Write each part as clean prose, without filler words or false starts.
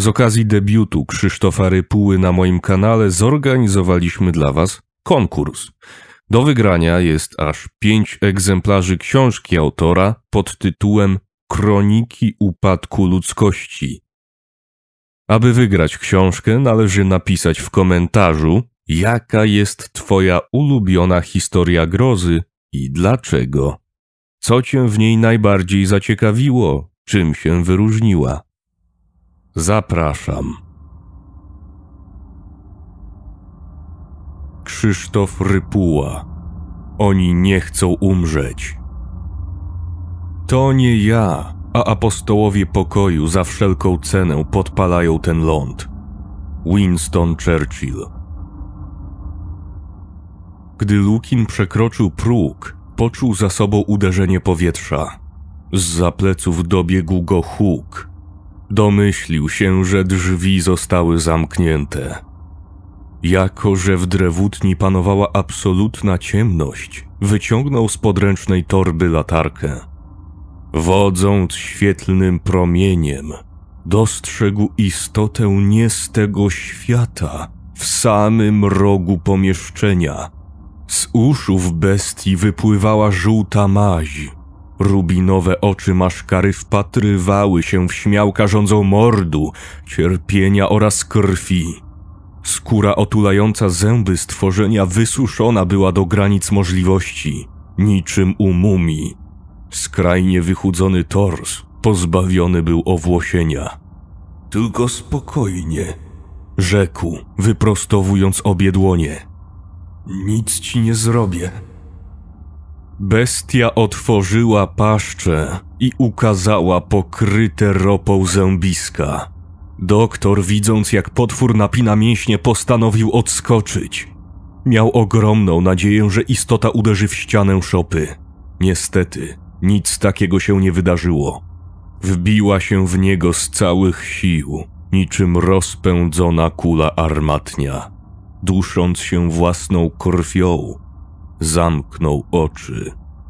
Z okazji debiutu Krzysztofa Rypuły na moim kanale zorganizowaliśmy dla Was konkurs. Do wygrania jest aż 5 egzemplarzy książki autora pod tytułem Kroniki upadku ludzkości. Aby wygrać książkę, należy napisać w komentarzu, jaka jest Twoja ulubiona historia grozy i dlaczego. Co Cię w niej najbardziej zaciekawiło, czym się wyróżniła. Zapraszam. Krzysztof Rypuła. Oni nie chcą umrzeć. To nie ja, a apostołowie pokoju za wszelką cenę podpalają ten ląd. Winston Churchill. Gdy Lukin przekroczył próg, poczuł za sobą uderzenie powietrza. Zza pleców dobiegł go huk. Domyślił się, że drzwi zostały zamknięte. Jako że w drewutni panowała absolutna ciemność, wyciągnął z podręcznej torby latarkę. Wodząc świetlnym promieniem, dostrzegł istotę nie z tego świata, w samym rogu pomieszczenia. Z uszów bestii wypływała żółta maź. Rubinowe oczy maszkary wpatrywały się w śmiałka rządzą mordu, cierpienia oraz krwi. Skóra otulająca zęby stworzenia wysuszona była do granic możliwości, niczym u mumii. Skrajnie wychudzony tors pozbawiony był owłosienia. Tylko spokojnie, rzekł, wyprostowując obie dłonie. Nic ci nie zrobię. Bestia otworzyła paszczę i ukazała pokryte ropą zębiska. Doktor, widząc jak potwór napina mięśnie, postanowił odskoczyć. Miał ogromną nadzieję, że istota uderzy w ścianę szopy. Niestety, nic takiego się nie wydarzyło. Wbiła się w niego z całych sił, niczym rozpędzona kula armatnia. Dusząc się własną krwią, zamknął oczy.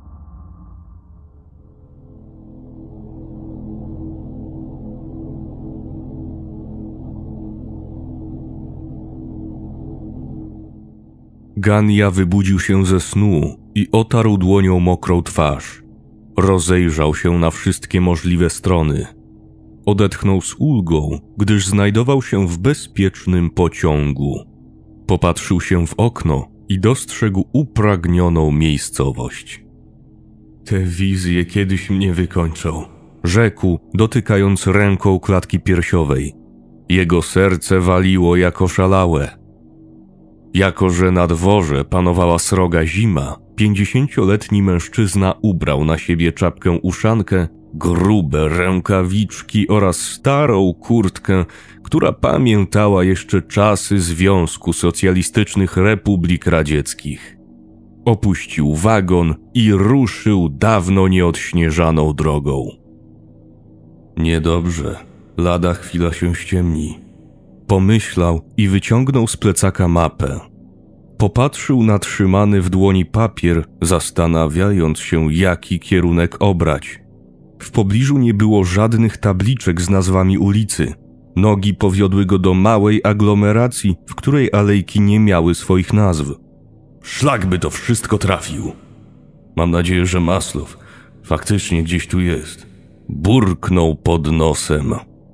Gania wybudził się ze snu i otarł dłonią mokrą twarz. Rozejrzał się na wszystkie możliwe strony. Odetchnął z ulgą, gdyż znajdował się w bezpiecznym pociągu. Popatrzył się w okno i dostrzegł upragnioną miejscowość. Te wizje kiedyś mnie wykończą, rzekł, dotykając ręką klatki piersiowej. Jego serce waliło jak oszalałe. Jako że na dworze panowała sroga zima, 50-letni mężczyzna ubrał na siebie czapkę-uszankę, grube rękawiczki oraz starą kurtkę, która pamiętała jeszcze czasy Związku Socjalistycznych Republik Radzieckich. Opuścił wagon i ruszył dawno nieodśnieżaną drogą. Niedobrze, lada chwila się ściemni. Pomyślał i wyciągnął z plecaka mapę. Popatrzył na trzymany w dłoni papier, zastanawiając się, jaki kierunek obrać. W pobliżu nie było żadnych tabliczek z nazwami ulicy. Nogi powiodły go do małej aglomeracji, w której alejki nie miały swoich nazw. Szlak by to wszystko trafił. Mam nadzieję, że Maslow faktycznie gdzieś tu jest. Burknął pod nosem.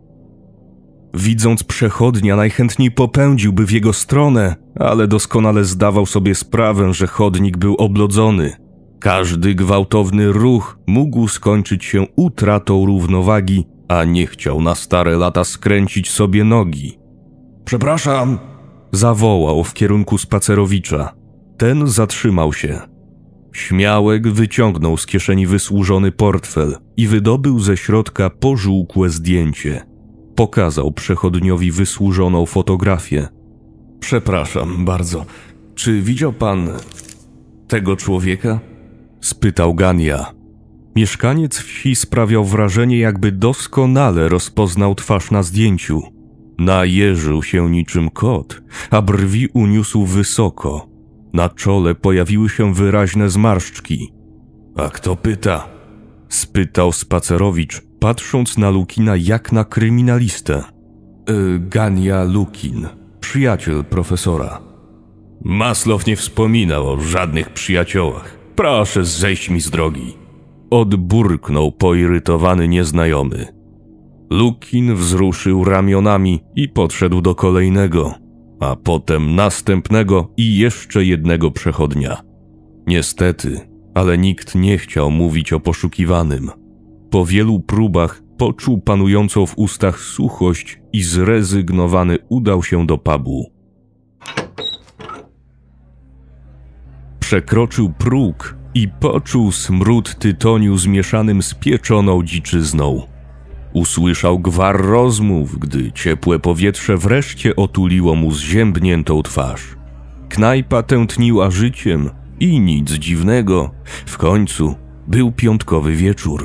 Widząc przechodnia, najchętniej popędziłby w jego stronę, ale doskonale zdawał sobie sprawę, że chodnik był oblodzony. Każdy gwałtowny ruch mógł skończyć się utratą równowagi, a nie chciał na stare lata skręcić sobie nogi. Przepraszam, zawołał w kierunku spacerowicza. Ten zatrzymał się. Śmiałek wyciągnął z kieszeni wysłużony portfel i wydobył ze środka pożółkłe zdjęcie. Pokazał przechodniowi wysłużoną fotografię. Przepraszam bardzo, czy widział pan tego człowieka? Spytał Gania. Mieszkaniec wsi sprawiał wrażenie, jakby doskonale rozpoznał twarz na zdjęciu. Najeżył się niczym kot, a brwi uniósł wysoko. Na czole pojawiły się wyraźne zmarszczki. A kto pyta? Spytał spacerowicz, patrząc na Lukina jak na kryminalistę. Gania Lukin, przyjaciel profesora. Maslow nie wspominał o żadnych przyjaciołach. Proszę zejść mi z drogi. Odburknął poirytowany nieznajomy. Lukin wzruszył ramionami i podszedł do kolejnego, a potem następnego i jeszcze jednego przechodnia. Niestety, ale nikt nie chciał mówić o poszukiwanym. Po wielu próbach poczuł panującą w ustach suchość i zrezygnowany udał się do pubu. Przekroczył próg i poczuł smród tytoniu zmieszanym z pieczoną dziczyzną. Usłyszał gwar rozmów, gdy ciepłe powietrze wreszcie otuliło mu zziębniętą twarz. Knajpa tętniła życiem i nic dziwnego, w końcu był piątkowy wieczór.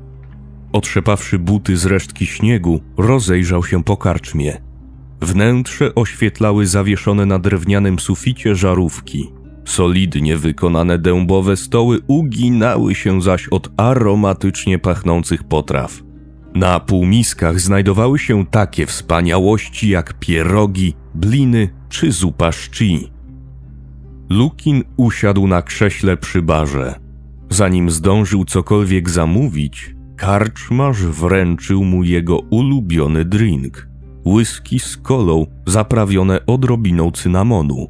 Otrzepawszy buty z resztki śniegu, rozejrzał się po karczmie. Wnętrze oświetlały zawieszone na drewnianym suficie żarówki. Solidnie wykonane dębowe stoły uginały się zaś od aromatycznie pachnących potraw. Na półmiskach znajdowały się takie wspaniałości jak pierogi, bliny czy zupa szczy. Lukin usiadł na krześle przy barze. Zanim zdążył cokolwiek zamówić, karczmarz wręczył mu jego ulubiony drink – whisky z kolą zaprawione odrobiną cynamonu.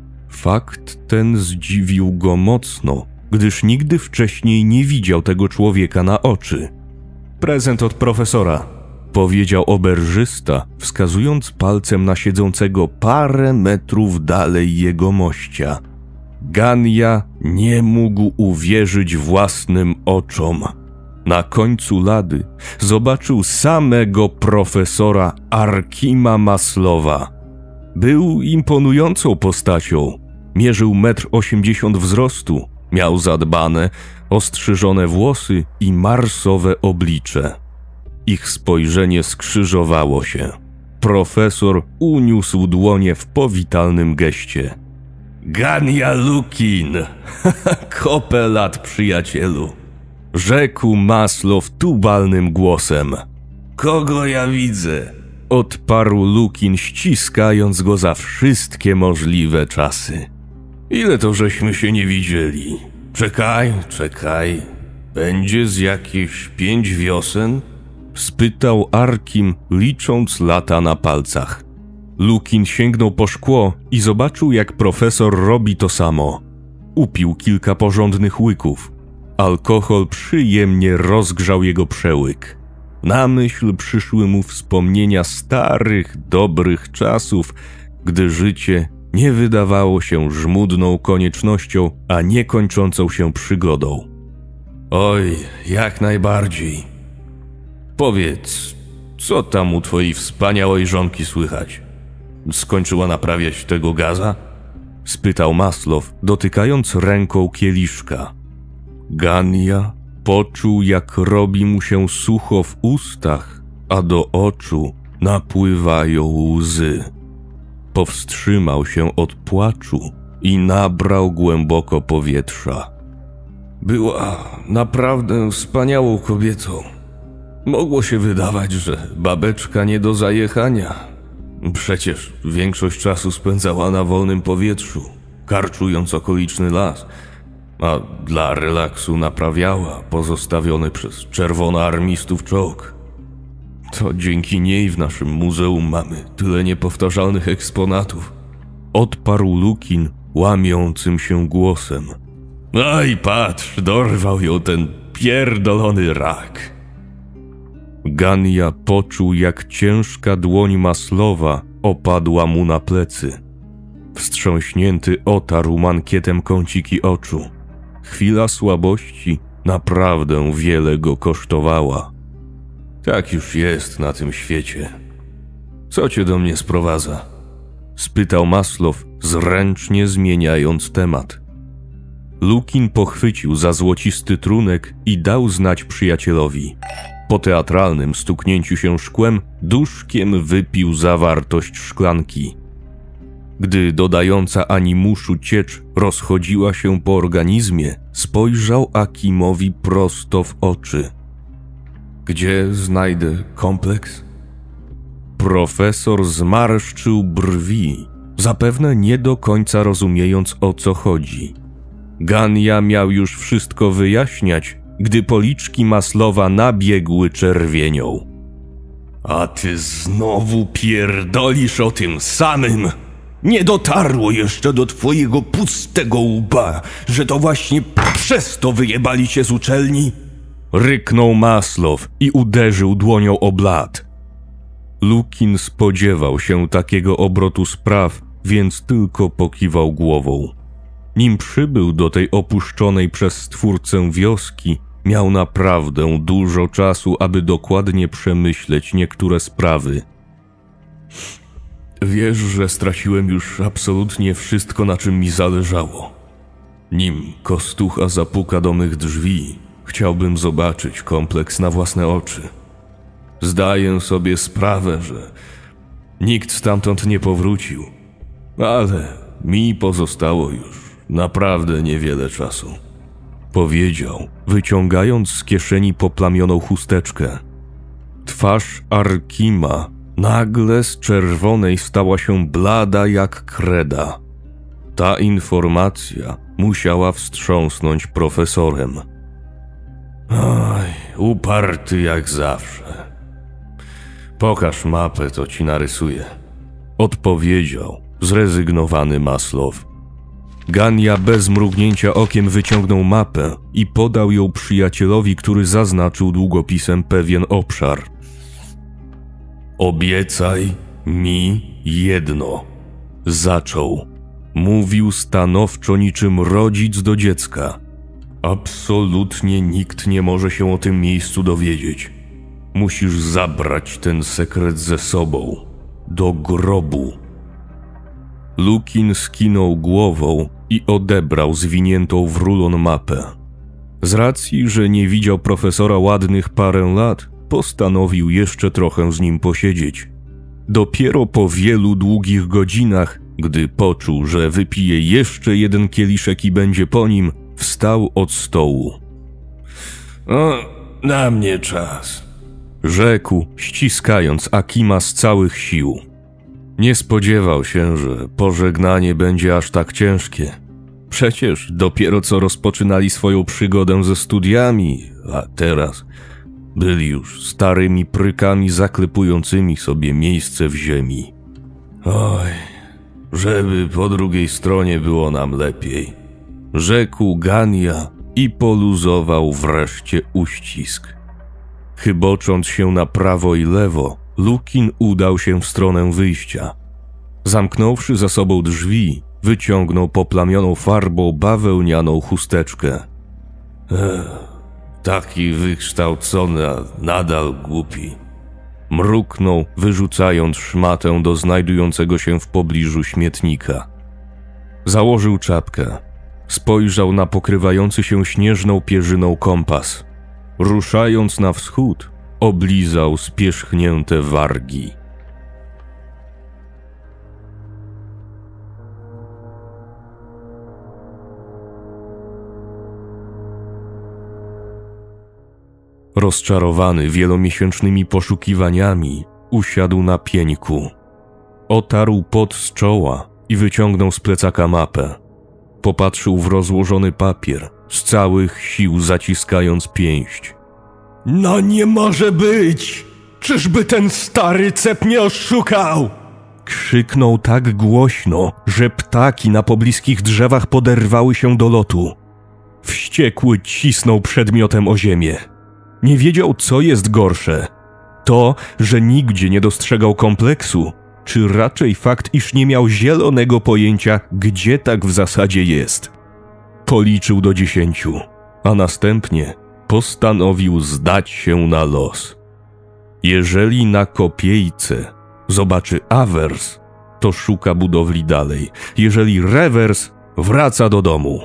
Fakt ten zdziwił go mocno, gdyż nigdy wcześniej nie widział tego człowieka na oczy. Prezent od profesora, powiedział oberżysta, wskazując palcem na siedzącego parę metrów dalej jegomościa. Gania nie mógł uwierzyć własnym oczom. Na końcu lady zobaczył samego profesora Arkima Maslowa. Był imponującą postacią. Mierzył 1,80 m wzrostu, miał zadbane, ostrzyżone włosy i marsowe oblicze. Ich spojrzenie skrzyżowało się. Profesor uniósł dłonie w powitalnym geście. Gania Lukin! Kopę lat, przyjacielu! Rzekł Maslow tubalnym głosem. Kogo ja widzę? Odparł Lukin, ściskając go za wszystkie możliwe czasy. Ile to żeśmy się nie widzieli? Czekaj. Będzie z jakieś 5 wiosen? Spytał Arkim, licząc lata na palcach. Lukin sięgnął po szkło i zobaczył, jak profesor robi to samo. Upił kilka porządnych łyków. Alkohol przyjemnie rozgrzał jego przełyk. Na myśl przyszły mu wspomnienia starych, dobrych czasów, gdy życie nie wydawało się żmudną koniecznością, a niekończącą się przygodą. Oj, jak najbardziej. Powiedz, co tam u twojej wspaniałej żonki słychać? Skończyła naprawiać tego gaza? Spytał Maslow, dotykając ręką kieliszka. Gania poczuł, jak robi mu się sucho w ustach, a do oczu napływają łzy. Powstrzymał się od płaczu i nabrał głęboko powietrza. Była naprawdę wspaniałą kobietą. Mogło się wydawać, że babeczka nie do zajechania. Przecież większość czasu spędzała na wolnym powietrzu, karczując okoliczny las, a dla relaksu naprawiała pozostawiony przez czerwonoarmistów czołg. To dzięki niej w naszym muzeum mamy tyle niepowtarzalnych eksponatów. Odparł Lukin łamiącym się głosem. Aj, patrz, dorwał ją ten pierdolony rak. Gania poczuł, jak ciężka dłoń Maslowa opadła mu na plecy. Wstrząśnięty otarł mankietem kąciki oczu. Chwila słabości naprawdę wiele go kosztowała. Tak już jest na tym świecie. Co cię do mnie sprowadza? Spytał Maslow, zręcznie zmieniając temat. Lukin pochwycił za złocisty trunek i dał znać przyjacielowi. Po teatralnym stuknięciu się szkłem duszkiem wypił zawartość szklanki. Gdy dodająca animuszu ciecz rozchodziła się po organizmie, spojrzał Akimowi prosto w oczy. Gdzie znajdę kompleks? Profesor zmarszczył brwi, zapewne nie do końca rozumiejąc, o co chodzi. Gania miał już wszystko wyjaśniać, gdy policzki Maslowa nabiegły czerwienią. A ty znowu pierdolisz o tym samym? Nie dotarło jeszcze do twojego pustego łba, że to właśnie przez to wyjebali cię z uczelni? Ryknął Maslow i uderzył dłonią o blat. Lukin spodziewał się takiego obrotu spraw, więc tylko pokiwał głową. Nim przybył do tej opuszczonej przez stwórcę wioski, miał naprawdę dużo czasu, aby dokładnie przemyśleć niektóre sprawy. Wiesz, że straciłem już absolutnie wszystko, na czym mi zależało. Nim Kostucha zapuka do mych drzwi, chciałbym zobaczyć kompleks na własne oczy. Zdaję sobie sprawę, że nikt stamtąd nie powrócił, ale mi pozostało już naprawdę niewiele czasu. Powiedział, wyciągając z kieszeni poplamioną chusteczkę. Twarz Arkima nagle z czerwonej stała się blada jak kreda. Ta informacja musiała wstrząsnąć profesorem. Oj, uparty jak zawsze. Pokaż mapę, to ci narysuję. Odpowiedział zrezygnowany Maslow. Gania bez mrugnięcia okiem wyciągnął mapę i podał ją przyjacielowi, który zaznaczył długopisem pewien obszar. Obiecaj mi jedno. Zaczął. Mówił stanowczo niczym rodzic do dziecka. Absolutnie nikt nie może się o tym miejscu dowiedzieć. Musisz zabrać ten sekret ze sobą. Do grobu. Lukin skinął głową i odebrał zwiniętą w rulon mapę. Z racji, że nie widział profesora ładnych parę lat, postanowił jeszcze trochę z nim posiedzieć. Dopiero po wielu długich godzinach, gdy poczuł, że wypije jeszcze jeden kieliszek i będzie po nim, wstał od stołu. O, na mnie czas, rzekł, ściskając Akima z całych sił. Nie spodziewał się, że pożegnanie będzie aż tak ciężkie. Przecież dopiero co rozpoczynali swoją przygodę ze studiami, a teraz byli już starymi prykami zaklepującymi sobie miejsce w ziemi. Oj, żeby po drugiej stronie było nam lepiej, rzekł Gania i poluzował wreszcie uścisk. Chybocząc się na prawo i lewo, Lukin udał się w stronę wyjścia. Zamknąwszy za sobą drzwi, wyciągnął poplamioną farbą bawełnianą chusteczkę. Taki wykształcony, a nadal głupi. Mruknął, wyrzucając szmatę do znajdującego się w pobliżu śmietnika. Założył czapkę. Spojrzał na pokrywający się śnieżną pierzyną kompas. Ruszając na wschód, oblizał spierzchnięte wargi. Rozczarowany wielomiesięcznymi poszukiwaniami, usiadł na pieńku. Otarł pot z czoła i wyciągnął z plecaka mapę. Popatrzył w rozłożony papier, z całych sił zaciskając pięść. No nie może być! Czyżby ten stary cep mnie oszukał? Krzyknął tak głośno, że ptaki na pobliskich drzewach poderwały się do lotu. Wściekły cisnął przedmiotem o ziemię. Nie wiedział, co jest gorsze. To, że nigdzie nie dostrzegał kompleksu, czy raczej fakt, iż nie miał zielonego pojęcia, gdzie tak w zasadzie jest. Policzył do 10, a następnie postanowił zdać się na los. Jeżeli na kopiejce zobaczy awers, to szuka budowli dalej. Jeżeli rewers, wraca do domu.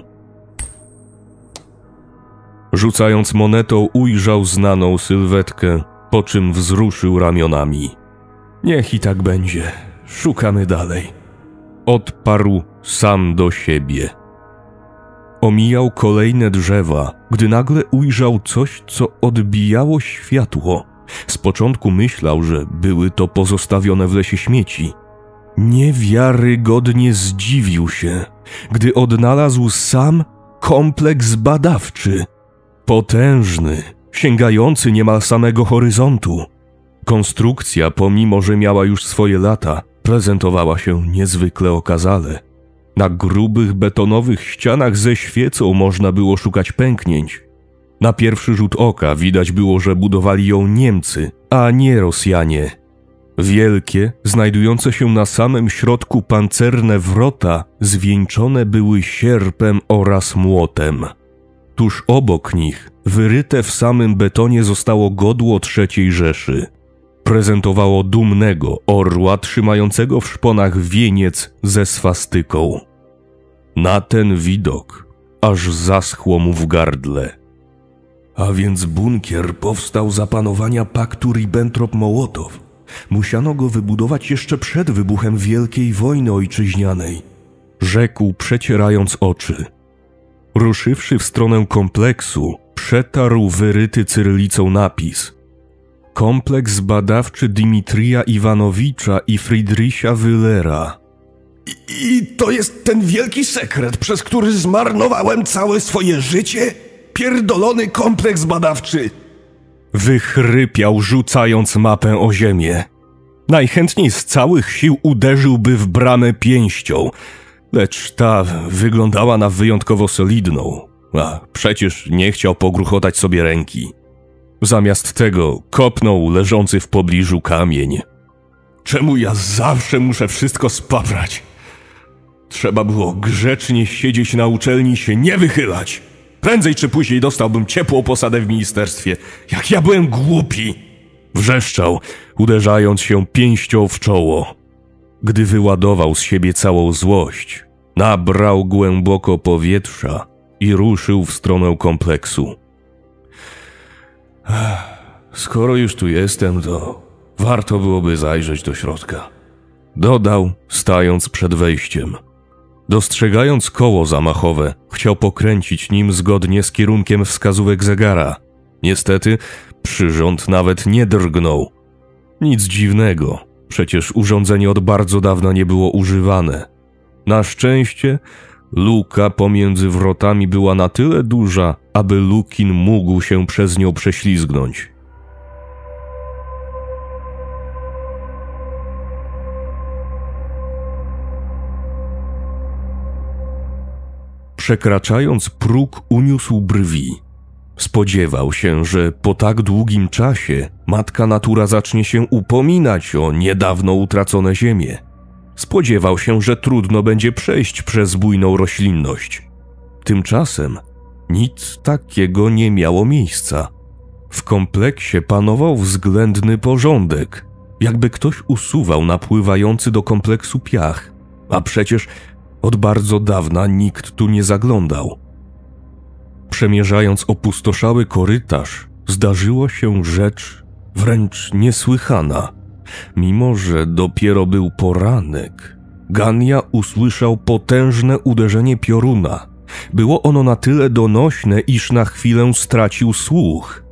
Rzucając monetą, ujrzał znaną sylwetkę, po czym wzruszył ramionami. Niech i tak będzie. Szukamy dalej. Odparł sam do siebie. Omijał kolejne drzewa, gdy nagle ujrzał coś, co odbijało światło Z początku myślał, że były to pozostawione w lesie śmieci. Niewiarygodnie zdziwił się, gdy odnalazł sam kompleks badawczy. Potężny, sięgający niemal samego horyzontu. Konstrukcja, pomimo że miała już swoje lata, prezentowała się niezwykle okazale. Na grubych betonowych ścianach ze świecą można było szukać pęknięć. Na pierwszy rzut oka widać było, że budowali ją Niemcy, a nie Rosjanie. Wielkie, znajdujące się na samym środku pancerne wrota zwieńczone były sierpem oraz młotem. Tuż obok nich, wyryte w samym betonie, zostało godło III Rzeszy. Prezentowało dumnego orła trzymającego w szponach wieniec ze swastyką. Na ten widok aż zaschło mu w gardle. A więc bunkier powstał za panowania paktu Ribbentrop-Mołotow. Musiano go wybudować jeszcze przed wybuchem Wielkiej Wojny Ojczyźnianej, rzekł, przecierając oczy. Ruszywszy w stronę kompleksu, przetarł wyryty cyrylicą napis: Kompleks badawczy Dimitrija Iwanowicza i Friedricha Wyllera. I to jest ten wielki sekret, przez który zmarnowałem całe swoje życie? Pierdolony kompleks badawczy! Wychrypiał, rzucając mapę o ziemię. Najchętniej z całych sił uderzyłby w bramę pięścią, lecz ta wyglądała na wyjątkowo solidną, a przecież nie chciał pogruchotać sobie ręki. Zamiast tego kopnął leżący w pobliżu kamień. Czemu ja zawsze muszę wszystko spaprać? Trzeba było grzecznie siedzieć na uczelni i się nie wychylać. Prędzej czy później dostałbym ciepłą posadę w ministerstwie. Jak ja byłem głupi! Wrzeszczał, uderzając się pięścią w czoło. Gdy wyładował z siebie całą złość, nabrał głęboko powietrza i ruszył w stronę kompleksu. Skoro już tu jestem, to warto byłoby zajrzeć do środka, dodał, stając przed wejściem. Dostrzegając koło zamachowe, chciał pokręcić nim zgodnie z kierunkiem wskazówek zegara. Niestety, przyrząd nawet nie drgnął. Nic dziwnego, przecież urządzenie od bardzo dawna nie było używane. Na szczęście, luka pomiędzy wrotami była na tyle duża, aby Lukin mógł się przez nią prześlizgnąć. Przekraczając próg, uniósł brwi. Spodziewał się, że po tak długim czasie matka natura zacznie się upominać o niedawno utracone ziemię. Spodziewał się, że trudno będzie przejść przez bujną roślinność. Tymczasem nic takiego nie miało miejsca. W kompleksie panował względny porządek, jakby ktoś usuwał napływający do kompleksu piach, a przecież od bardzo dawna nikt tu nie zaglądał. Przemierzając opustoszały korytarz, zdarzyła się rzecz wręcz niesłychana. Mimo że dopiero był poranek, Gania usłyszał potężne uderzenie pioruna. Było ono na tyle donośne, iż na chwilę stracił słuch.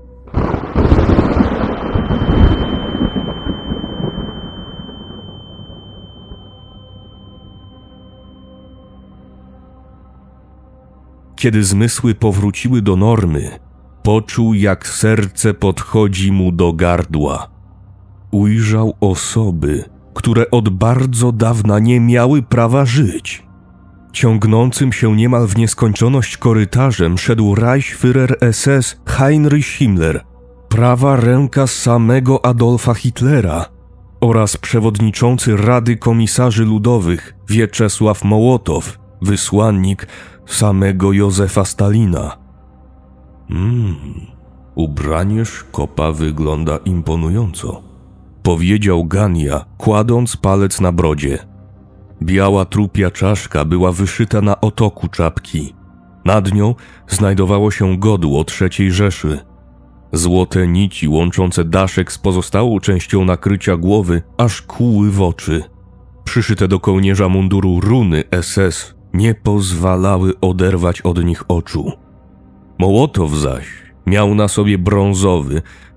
Kiedy zmysły powróciły do normy, poczuł, jak serce podchodzi mu do gardła. Ujrzał osoby, które od bardzo dawna nie miały prawa żyć. Ciągnącym się niemal w nieskończoność korytarzem szedł Reichsführer SS Heinrich Himmler, prawa ręka samego Adolfa Hitlera, oraz przewodniczący Rady Komisarzy Ludowych Wieczesław Mołotow, wysłannik samego Józefa Stalina. Ubranie szkopa wygląda imponująco, powiedział Gania, kładąc palec na brodzie. Biała trupia czaszka była wyszyta na otoku czapki. Nad nią znajdowało się godło III Rzeszy. Złote nici łączące daszek z pozostałą częścią nakrycia głowy aż kłuły w oczy. Przyszyte do kołnierza munduru runy SS nie pozwalały oderwać od nich oczu. Mołotow zaś miał na sobie brązowy,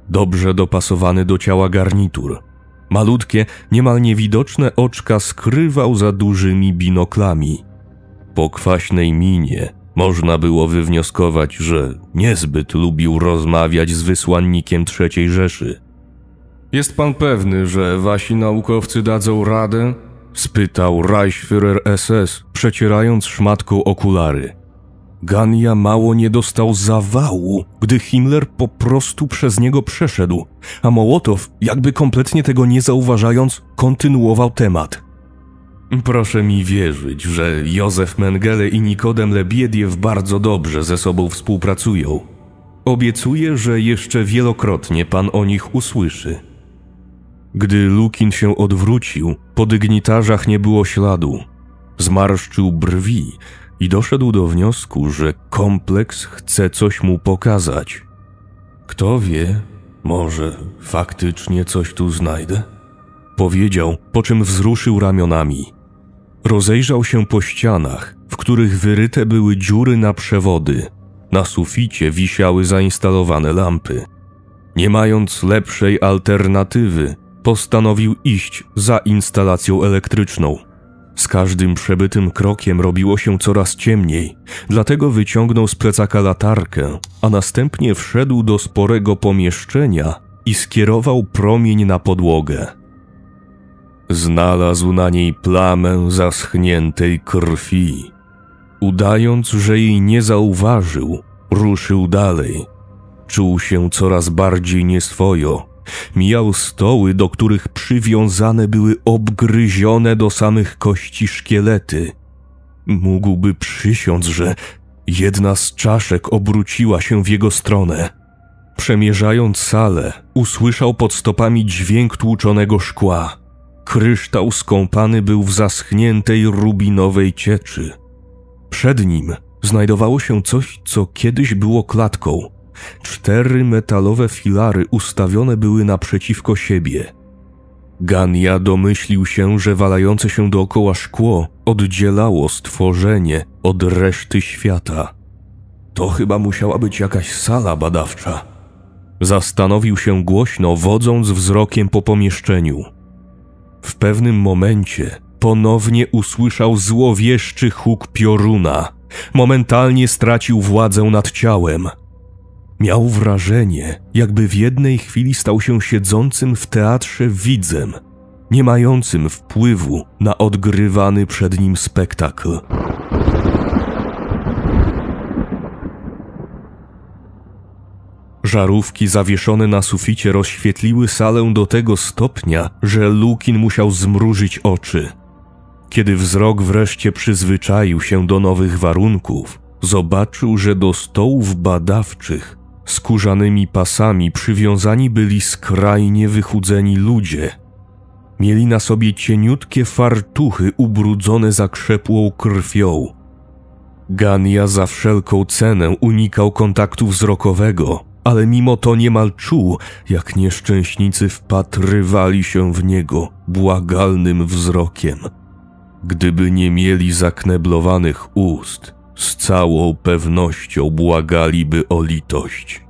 dobrze dopasowany do ciała garnitur. Malutkie, niemal niewidoczne oczka skrywał za dużymi binoklami. Po kwaśnej minie można było wywnioskować, że niezbyt lubił rozmawiać z wysłannikiem III Rzeszy. Jest pan pewny, że wasi naukowcy dadzą radę? Spytał Reichsführer SS, przecierając szmatką okulary. Gania mało nie dostał zawału, gdy Himmler po prostu przez niego przeszedł, a Mołotow, jakby kompletnie tego nie zauważając, kontynuował temat. Proszę mi wierzyć, że Józef Mengele i Nikodem Lebiediew bardzo dobrze ze sobą współpracują. Obiecuję, że jeszcze wielokrotnie pan o nich usłyszy. Gdy Lukin się odwrócił, po dygnitarzach nie było śladu. Zmarszczył brwi i doszedł do wniosku, że kompleks chce coś mu pokazać. Kto wie, może faktycznie coś tu znajdę? Powiedział, po czym wzruszył ramionami. Rozejrzał się po ścianach, w których wyryte były dziury na przewody. Na suficie wisiały zainstalowane lampy. Nie mając lepszej alternatywy, postanowił iść za instalacją elektryczną. Z każdym przebytym krokiem robiło się coraz ciemniej, dlatego wyciągnął z plecaka latarkę, a następnie wszedł do sporego pomieszczenia i skierował promień na podłogę. Znalazł na niej plamę zaschniętej krwi. Udając, że jej nie zauważył, ruszył dalej. Czuł się coraz bardziej nieswojo. Mijał stoły, do których przywiązane były obgryzione do samych kości szkielety. Mógłby przysiąc, że jedna z czaszek obróciła się w jego stronę. Przemierzając salę, usłyszał pod stopami dźwięk tłuczonego szkła. Kryształ skąpany był w zaschniętej rubinowej cieczy. Przed nim znajdowało się coś, co kiedyś było klatką. 4 metalowe filary ustawione były naprzeciwko siebie. Gania domyślił się, że walające się dookoła szkło oddzielało stworzenie od reszty świata. To chyba musiała być jakaś sala badawcza. Zastanowił się głośno, wodząc wzrokiem po pomieszczeniu. W pewnym momencie ponownie usłyszał złowieszczy huk pioruna. Momentalnie stracił władzę nad ciałem. Miał wrażenie, jakby w jednej chwili stał się siedzącym w teatrze widzem, nie mającym wpływu na odgrywany przed nim spektakl. Żarówki zawieszone na suficie rozświetliły salę do tego stopnia, że Lukin musiał zmrużyć oczy. Kiedy wzrok wreszcie przyzwyczaił się do nowych warunków, zobaczył, że do stołów badawczych skórzanymi pasami przywiązani byli skrajnie wychudzeni ludzie. Mieli na sobie cieniutkie fartuchy ubrudzone zakrzepłą krwią. Gania za wszelką cenę unikał kontaktu wzrokowego, ale mimo to niemal czuł, jak nieszczęśnicy wpatrywali się w niego błagalnym wzrokiem. Gdyby nie mieli zakneblowanych ust, z całą pewnością błagaliby o litość.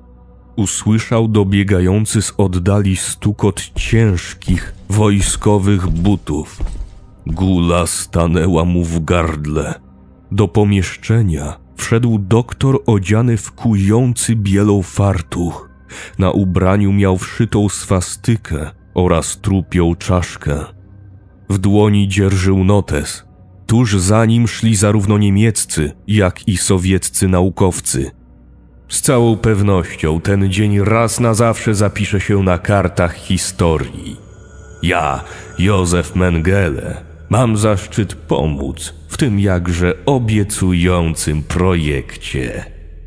Usłyszał dobiegający z oddali stukot ciężkich, wojskowych butów. Gula stanęła mu w gardle. Do pomieszczenia wszedł doktor odziany w kujący bielą fartuch. Na ubraniu miał wszytą swastykę oraz trupią czaszkę. W dłoni dzierżył notes. Tuż za nim szli zarówno niemieccy, jak i sowieccy naukowcy. Z całą pewnością ten dzień raz na zawsze zapisze się na kartach historii. Ja, Józef Mengele, mam zaszczyt pomóc w tym jakże obiecującym projekcie.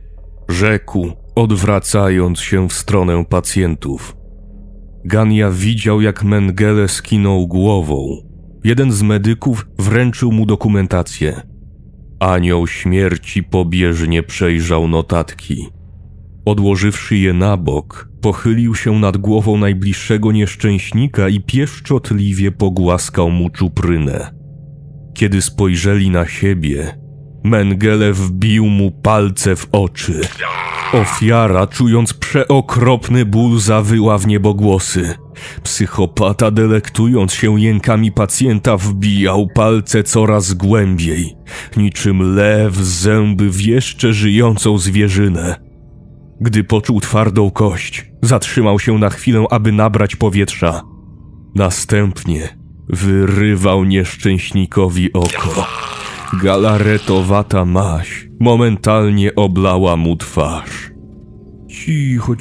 Rzekł, odwracając się w stronę pacjentów. Gania widział, jak Mengele skinął głową. Jeden z medyków wręczył mu dokumentację. Anioł śmierci pobieżnie przejrzał notatki. Odłożywszy je na bok, pochylił się nad głową najbliższego nieszczęśnika i pieszczotliwie pogłaskał mu czuprynę. Kiedy spojrzeli na siebie, Mengele wbił mu palce w oczy. Ofiara, czując przeokropny ból, zawyła w niebogłosy. Psychopata, delektując się jękami pacjenta, wbijał palce coraz głębiej, niczym lew zęby w jeszcze żyjącą zwierzynę. Gdy poczuł twardą kość, zatrzymał się na chwilę, aby nabrać powietrza. Następnie wyrywał nieszczęśnikowi oko. Galaretowata maź momentalnie oblała mu twarz. Cicho,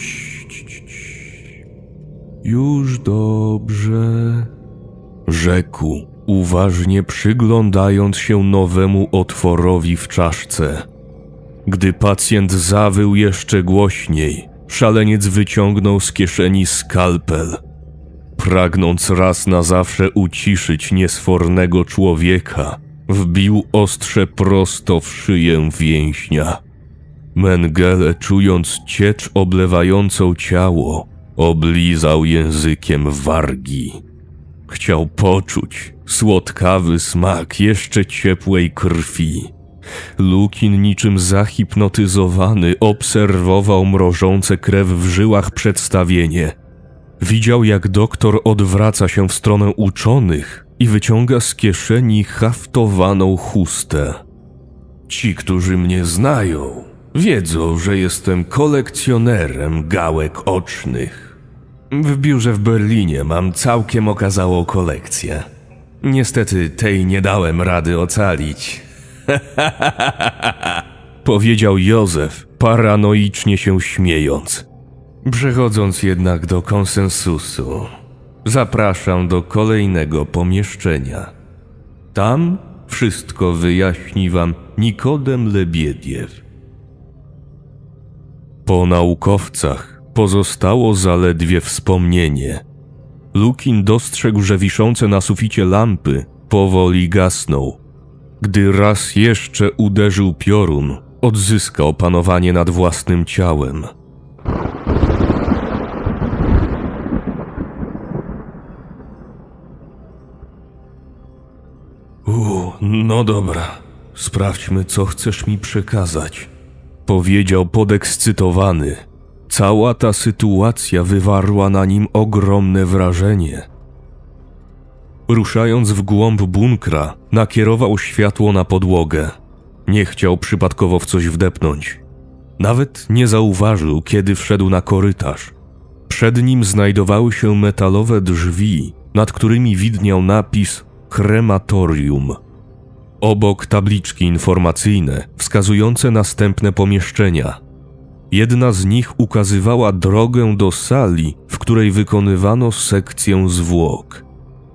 już dobrze, rzekł, uważnie przyglądając się nowemu otworowi w czaszce. Gdy pacjent zawył jeszcze głośniej, szaleniec wyciągnął z kieszeni skalpel. Pragnąc raz na zawsze uciszyć niesfornego człowieka, wbił ostrze prosto w szyję więźnia. Mengele, czując ciecz oblewającą ciało, oblizał językiem wargi. Chciał poczuć słodkawy smak jeszcze ciepłej krwi. Lukin, niczym zahipnotyzowany, obserwował mrożące krew w żyłach przedstawienie. Widział, jak doktor odwraca się w stronę uczonych i wyciąga z kieszeni haftowaną chustę. Ci, którzy mnie znają, wiedzą, że jestem kolekcjonerem gałek ocznych. W biurze w Berlinie mam całkiem okazałą kolekcję. Niestety tej nie dałem rady ocalić. Powiedział Józef, paranoicznie się śmiejąc. Przechodząc jednak do konsensusu, zapraszam do kolejnego pomieszczenia. Tam wszystko wyjaśni wam Nikodem Lebiediew. Po naukowcach pozostało zaledwie wspomnienie. Lukin dostrzegł, że wiszące na suficie lampy powoli gasną. Gdy raz jeszcze uderzył piorun, odzyskał panowanie nad własnym ciałem. No dobra, sprawdźmy, co chcesz mi przekazać, powiedział podekscytowany. Cała ta sytuacja wywarła na nim ogromne wrażenie. Ruszając w głąb bunkra, nakierował światło na podłogę. Nie chciał przypadkowo w coś wdepnąć. Nawet nie zauważył, kiedy wszedł na korytarz. Przed nim znajdowały się metalowe drzwi, nad którymi widniał napis krematorium. Obok tabliczki informacyjne wskazujące następne pomieszczenia. Jedna z nich ukazywała drogę do sali, w której wykonywano sekcję zwłok.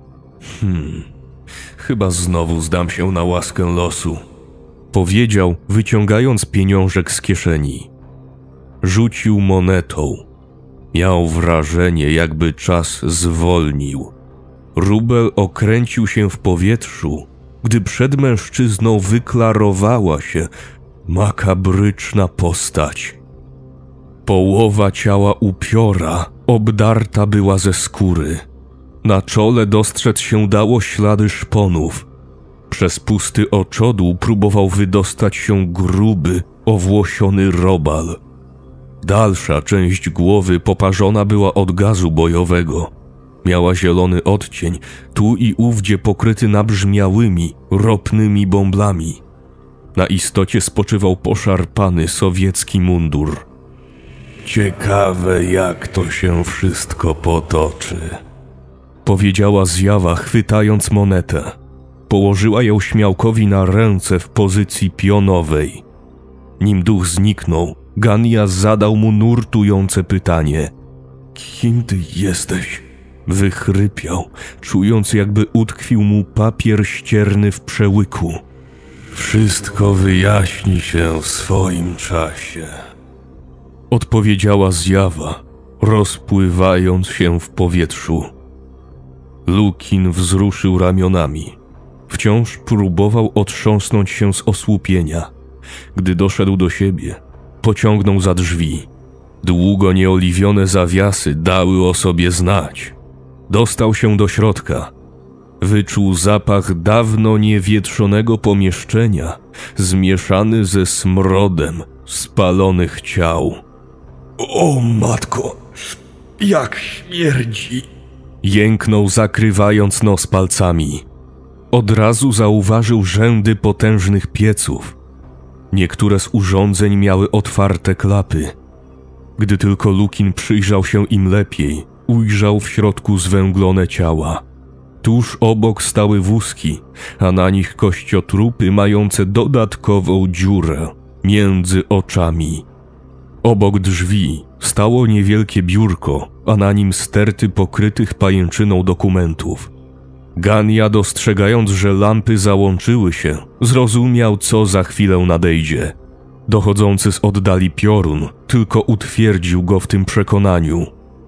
Chyba znowu zdam się na łaskę losu, powiedział, wyciągając pieniążek z kieszeni. Rzucił monetą. Miał wrażenie, jakby czas zwolnił. Rubel okręcił się w powietrzu, gdy przed mężczyzną wyklarowała się makabryczna postać. Połowa ciała upiora obdarta była ze skóry. Na czole dostrzec się dało ślady szponów. Przez pusty oczodół próbował wydostać się gruby, owłosiony robal. Dalsza część głowy poparzona była od gazu bojowego. Miała zielony odcień, tu i ówdzie pokryty nabrzmiałymi, ropnymi bąblami. Na istocie spoczywał poszarpany sowiecki mundur. Ciekawe, jak to się wszystko potoczy, powiedziała zjawa, chwytając monetę. Położyła ją śmiałkowi na ręce w pozycji pionowej. Nim duch zniknął, Gania zadał mu nurtujące pytanie. Kim ty jesteś? Wychrypiał, czując, jakby utkwił mu papier ścierny w przełyku. Wszystko wyjaśni się w swoim czasie, odpowiedziała zjawa, rozpływając się w powietrzu. Lukin wzruszył ramionami. Wciąż próbował otrząsnąć się z osłupienia. Gdy doszedł do siebie, pociągnął za drzwi. Długo nieoliwione zawiasy dały o sobie znać. Dostał się do środka. Wyczuł zapach dawno niewietrzonego pomieszczenia, zmieszany ze smrodem spalonych ciał. O matko, jak śmierdzi! Jęknął, zakrywając nos palcami. Od razu zauważył rzędy potężnych pieców. Niektóre z urządzeń miały otwarte klapy. Gdy tylko Lukin przyjrzał się im lepiej, ujrzał w środku zwęglone ciała. Tuż obok stały wózki, a na nich kościotrupy mające dodatkową dziurę między oczami. Obok drzwi stało niewielkie biurko, a na nim sterty pokrytych pajęczyną dokumentów. Gania, dostrzegając, że lampy załączyły się, zrozumiał, co za chwilę nadejdzie. Dochodzący z oddali piorun tylko utwierdził go w tym przekonaniu.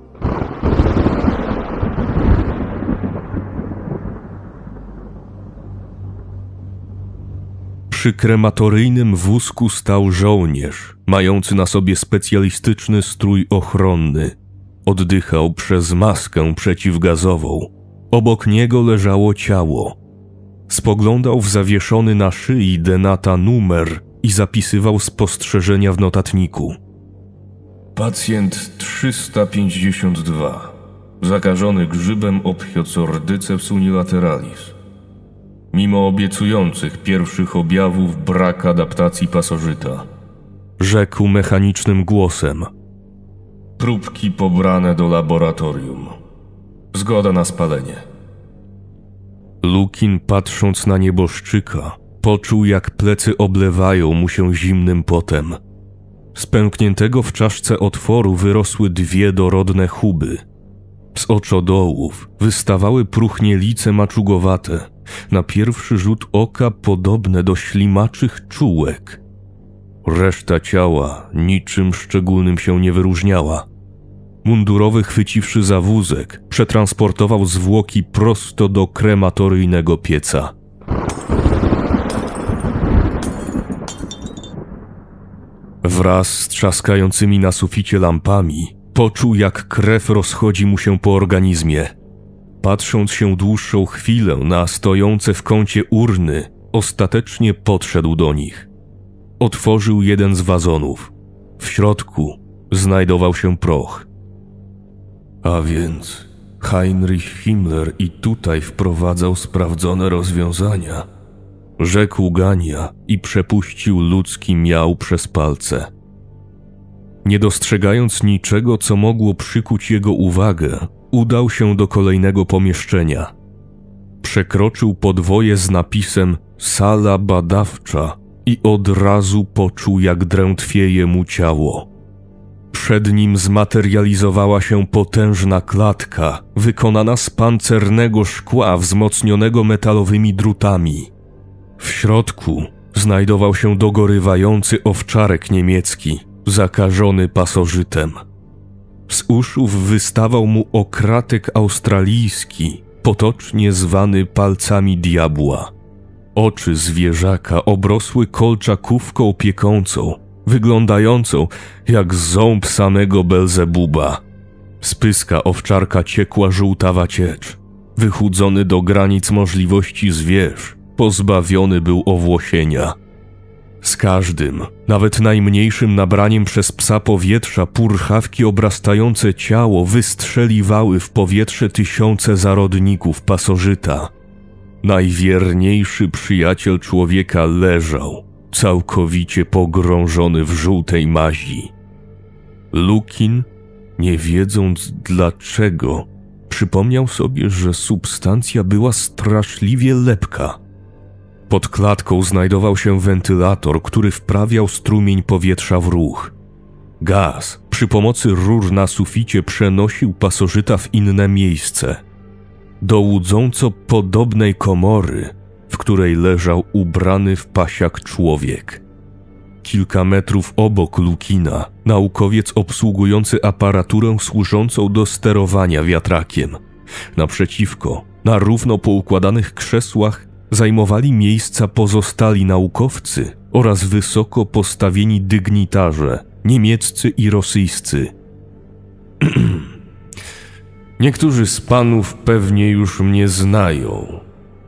Przy krematoryjnym wózku stał żołnierz, mający na sobie specjalistyczny strój ochronny. Oddychał przez maskę przeciwgazową. Obok niego leżało ciało. Spoglądał w zawieszony na szyi denata numer i zapisywał spostrzeżenia w notatniku. Pacjent 352. Zakażony grzybem Ophiocorddyceps unilateralis. Mimo obiecujących pierwszych objawów brak adaptacji pasożyta. Rzekł mechanicznym głosem. Próbki pobrane do laboratorium. Zgoda na spalenie. Lukin, patrząc na nieboszczyka, poczuł, jak plecy oblewają mu się zimnym potem. Z pękniętego w czaszce otworu wyrosły dwie dorodne chuby. Z oczodołów wystawały próchnielice maczugowate, na pierwszy rzut oka podobne do ślimaczych czułek. Reszta ciała niczym szczególnym się nie wyróżniała. Mundurowy, chwyciwszy za wózek, przetransportował zwłoki prosto do krematoryjnego pieca. Wraz z trzaskającymi na suficie lampami poczuł, jak krew rozchodzi mu się po organizmie. Patrząc się dłuższą chwilę na stojące w kącie urny, ostatecznie podszedł do nich. Otworzył jeden z wazonów. W środku znajdował się proch. A więc Heinrich Himmler i tutaj wprowadzał sprawdzone rozwiązania, rzekł Gania i przepuścił ludzki miał przez palce. Nie dostrzegając niczego, co mogło przykuć jego uwagę, udał się do kolejnego pomieszczenia. Przekroczył podwoje z napisem Sala badawcza i od razu poczuł, jak drętwieje mu ciało. Przed nim zmaterializowała się potężna klatka, wykonana z pancernego szkła wzmocnionego metalowymi drutami. W środku znajdował się dogorywający owczarek niemiecki, zakażony pasożytem. Z uszów wystawał mu okratek australijski, potocznie zwany palcami diabła. Oczy zwierzaka obrosły kolczakówką piekącą, wyglądającą jak ząb samego Belzebuba. Z pyska owczarka ciekła żółtawa ciecz. Wychudzony do granic możliwości zwierz, pozbawiony był owłosienia. Z każdym, nawet najmniejszym nabraniem przez psa powietrza, purchawki obrastające ciało wystrzeliwały w powietrze tysiące zarodników pasożyta. Najwierniejszy przyjaciel człowieka leżał, całkowicie pogrążony w żółtej mazi. Lukin, nie wiedząc dlaczego, przypomniał sobie, że substancja była straszliwie lepka. Pod klatką znajdował się wentylator, który wprawiał strumień powietrza w ruch. Gaz przy pomocy rur na suficie przenosił pasożyta w inne miejsce. Do łudząco podobnej komory, w której leżał ubrany w pasiak człowiek. Kilka metrów obok Lukina naukowiec obsługujący aparaturę służącą do sterowania wiatrakiem. Naprzeciwko, na równo poukładanych krzesłach, zajmowali miejsca pozostali naukowcy oraz wysoko postawieni dygnitarze, niemieccy i rosyjscy. Niektórzy z panów pewnie już mnie znają,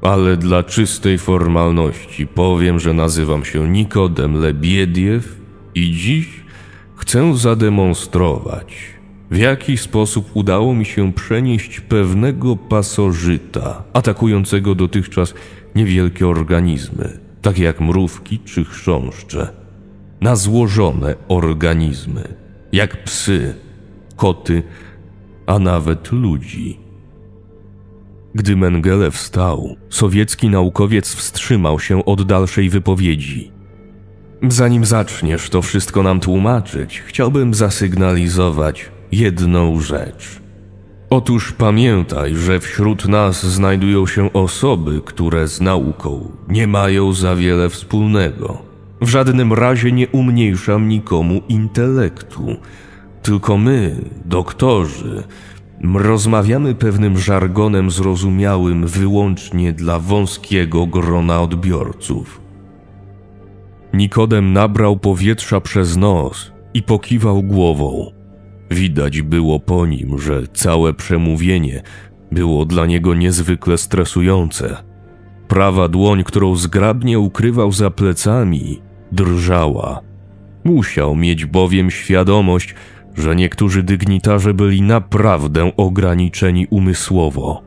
Ale dla czystej formalności powiem, że nazywam się Nikodem Lebiediew i dziś chcę zademonstrować, w jaki sposób udało mi się przenieść pewnego pasożyta atakującego dotychczas niewielkie organizmy, takie jak mrówki czy chrząszcze, na złożone organizmy, jak psy, koty, a nawet ludzi. Gdy Mengele wstał, sowiecki naukowiec wstrzymał się od dalszej wypowiedzi. Zanim zaczniesz to wszystko nam tłumaczyć, chciałbym zasygnalizować jedną rzecz. Otóż pamiętaj, że wśród nas znajdują się osoby, które z nauką nie mają za wiele wspólnego. W żadnym razie nie umniejszam nikomu intelektu, tylko my, doktorzy, rozmawiamy pewnym żargonem zrozumiałym wyłącznie dla wąskiego grona odbiorców. Nikodem nabrał powietrza przez nos i pokiwał głową. Widać było po nim, że całe przemówienie było dla niego niezwykle stresujące. Prawa dłoń, którą zgrabnie ukrywał za plecami, drżała. Musiał mieć bowiem świadomość, że niektórzy dygnitarze byli naprawdę ograniczeni umysłowo.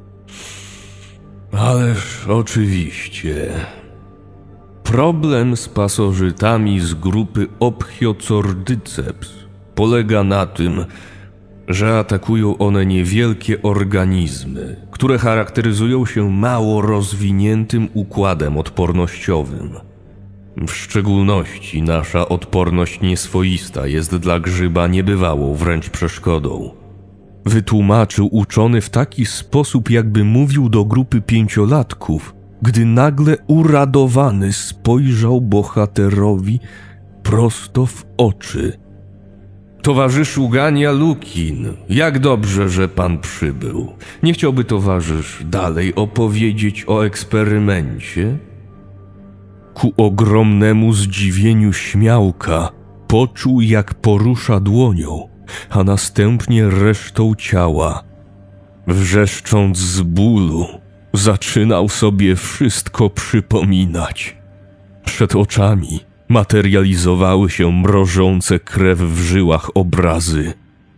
Ależ oczywiście. Problem z pasożytami z grupy Ophiocorddyceps polega na tym, że atakują one niewielkie organizmy, które charakteryzują się mało rozwiniętym układem odpornościowym. W szczególności nasza odporność nieswoista jest dla grzyba niebywałą wręcz przeszkodą. Wytłumaczył uczony w taki sposób, jakby mówił do grupy pięciolatków, gdy nagle uradowany spojrzał bohaterowi prosto w oczy. Towarzyszu Gania Lukin, jak dobrze, że pan przybył. Nie chciałby towarzysz dalej opowiedzieć o eksperymencie? Ku ogromnemu zdziwieniu śmiałka poczuł, jak porusza dłonią, a następnie resztą ciała. Wrzeszcząc z bólu, zaczynał sobie wszystko przypominać. Przed oczami materializowały się mrożące krew w żyłach obrazy.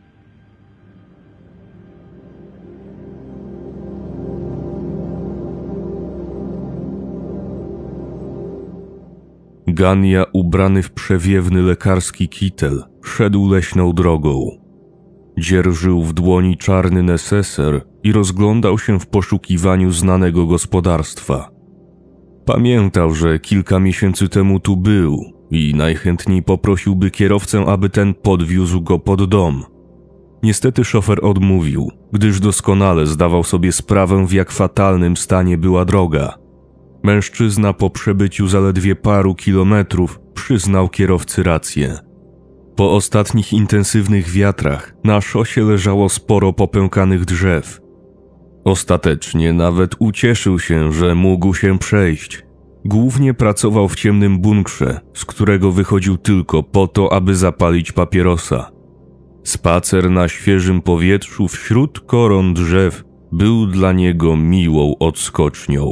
Gania, ubrany w przewiewny lekarski kitel, szedł leśną drogą. Dzierżył w dłoni czarny neseser i rozglądał się w poszukiwaniu znanego gospodarstwa. Pamiętał, że kilka miesięcy temu tu był i najchętniej poprosiłby kierowcę, aby ten podwiózł go pod dom. Niestety szofer odmówił, gdyż doskonale zdawał sobie sprawę, w jak fatalnym stanie była droga. Mężczyzna po przebyciu zaledwie paru kilometrów przyznał kierowcy rację. Po ostatnich intensywnych wiatrach na szosie leżało sporo popękanych drzew. Ostatecznie nawet ucieszył się, że mógł się przejść. Głównie pracował w ciemnym bunkrze, z którego wychodził tylko po to, aby zapalić papierosa. Spacer na świeżym powietrzu wśród koron drzew był dla niego miłą odskocznią.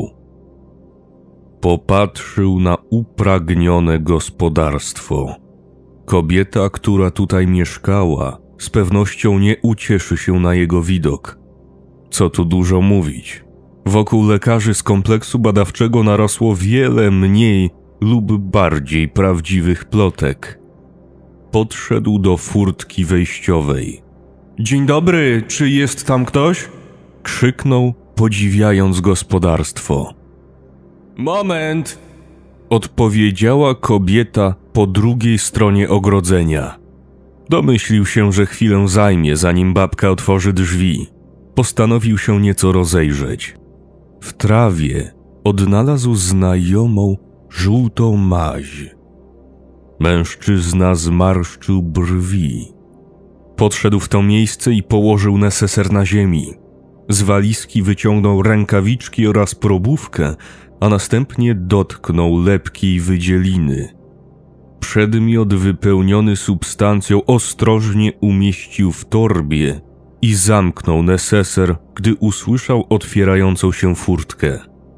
Popatrzył na upragnione gospodarstwo. Kobieta, która tutaj mieszkała, z pewnością nie ucieszy się na jego widok. Co tu dużo mówić. Wokół lekarzy z kompleksu badawczego narosło wiele mniej lub bardziej prawdziwych plotek. Podszedł do furtki wejściowej. „Dzień dobry, czy jest tam ktoś?” krzyknął, podziwiając gospodarstwo. „Moment!” odpowiedziała kobieta po drugiej stronie ogrodzenia. Domyślił się, że chwilę zajmie, zanim babka otworzy drzwi. Postanowił się nieco rozejrzeć. W trawie odnalazł znajomą, żółtą maź. Mężczyzna zmarszczył brwi. Podszedł w to miejsce i położył neseser na ziemi. Z walizki wyciągnął rękawiczki oraz probówkę, a następnie dotknął lepkiej wydzieliny. Przedmiot wypełniony substancją ostrożnie umieścił w torbie i zamknął neseser, gdy usłyszał otwierającą się furtkę.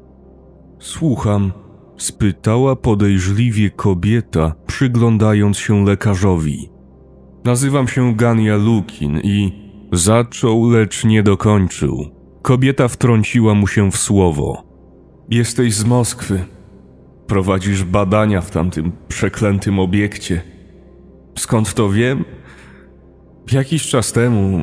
Słucham, spytała podejrzliwie kobieta, przyglądając się lekarzowi. Nazywam się Gania Lukin i... Zaczął, lecz nie dokończył. Kobieta wtrąciła mu się w słowo. Jesteś z Moskwy. Prowadzisz badania w tamtym przeklętym obiekcie. Skąd to wiem? Jakiś czas temu...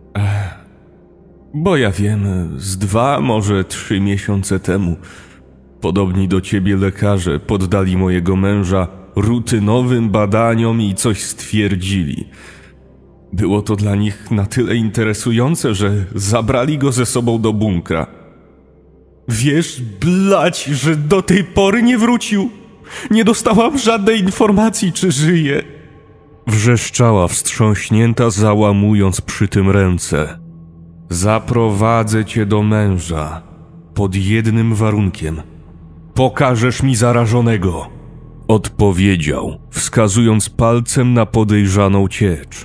Bo ja wiem, z 2, może 3 miesiące temu podobni do ciebie lekarze poddali mojego męża rutynowym badaniom i coś stwierdzili. Było to dla nich na tyle interesujące, że zabrali go ze sobą do bunkra. Wiesz, blać, że do tej pory nie wrócił. Nie dostałam żadnej informacji, czy żyje. Wrzeszczała wstrząśnięta, załamując przy tym ręce. Zaprowadzę cię do męża. Pod jednym warunkiem. Pokażesz mi zarażonego. Odpowiedział, wskazując palcem na podejrzaną ciecz.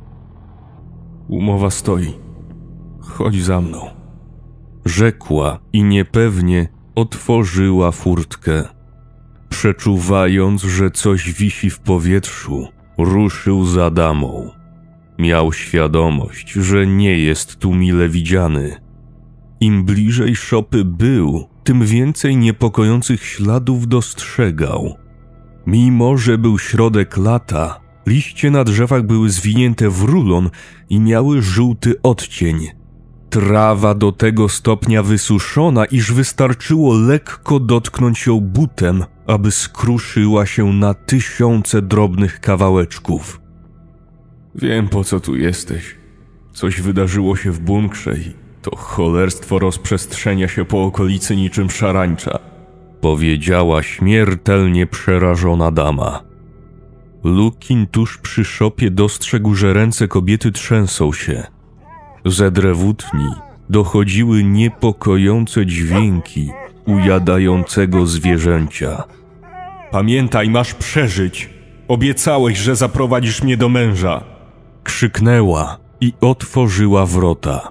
Umowa stoi. Chodź za mną. Rzekła i niepewnie otworzyła furtkę. Przeczuwając, że coś wisi w powietrzu, ruszył za damą. Miał świadomość, że nie jest tu mile widziany. Im bliżej szopy był, tym więcej niepokojących śladów dostrzegał. Mimo że był środek lata, liście na drzewach były zwinięte w rulon i miały żółty odcień. Trawa do tego stopnia wysuszona, iż wystarczyło lekko dotknąć ją butem, aby skruszyła się na 1000 drobnych kawałeczków. Wiem, po co tu jesteś. Coś wydarzyło się w bunkrze i to cholerstwo rozprzestrzenia się po okolicy niczym szarańcza, powiedziała śmiertelnie przerażona dama. Lukin tuż przy szopie dostrzegł, że ręce kobiety trzęsą się. Ze drewutni dochodziły niepokojące dźwięki ujadającego zwierzęcia. Pamiętaj, masz przeżyć. Obiecałeś, że zaprowadzisz mnie do męża. Krzyknęła i otworzyła wrota.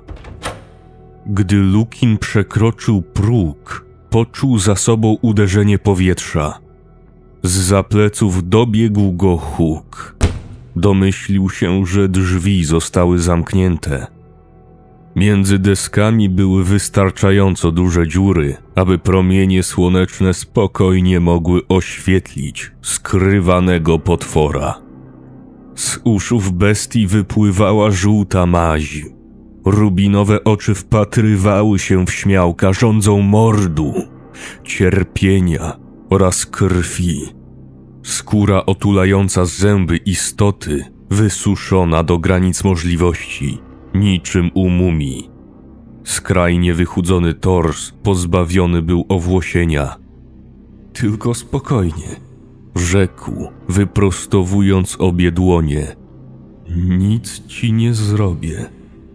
Gdy Lukin przekroczył próg, poczuł za sobą uderzenie powietrza. Zza pleców dobiegł go huk. Domyślił się, że drzwi zostały zamknięte. Między deskami były wystarczająco duże dziury, aby promienie słoneczne spokojnie mogły oświetlić skrywanego potwora. Z uszów bestii wypływała żółta maź. Rubinowe oczy wpatrywały się w śmiałka rządzą mordu, cierpienia oraz krwi. Skóra otulająca zęby istoty, wysuszona do granic możliwości, niczym u mumii. Skrajnie wychudzony tors pozbawiony był owłosienia. Tylko spokojnie, rzekł, wyprostowując obie dłonie. Nic ci nie zrobię.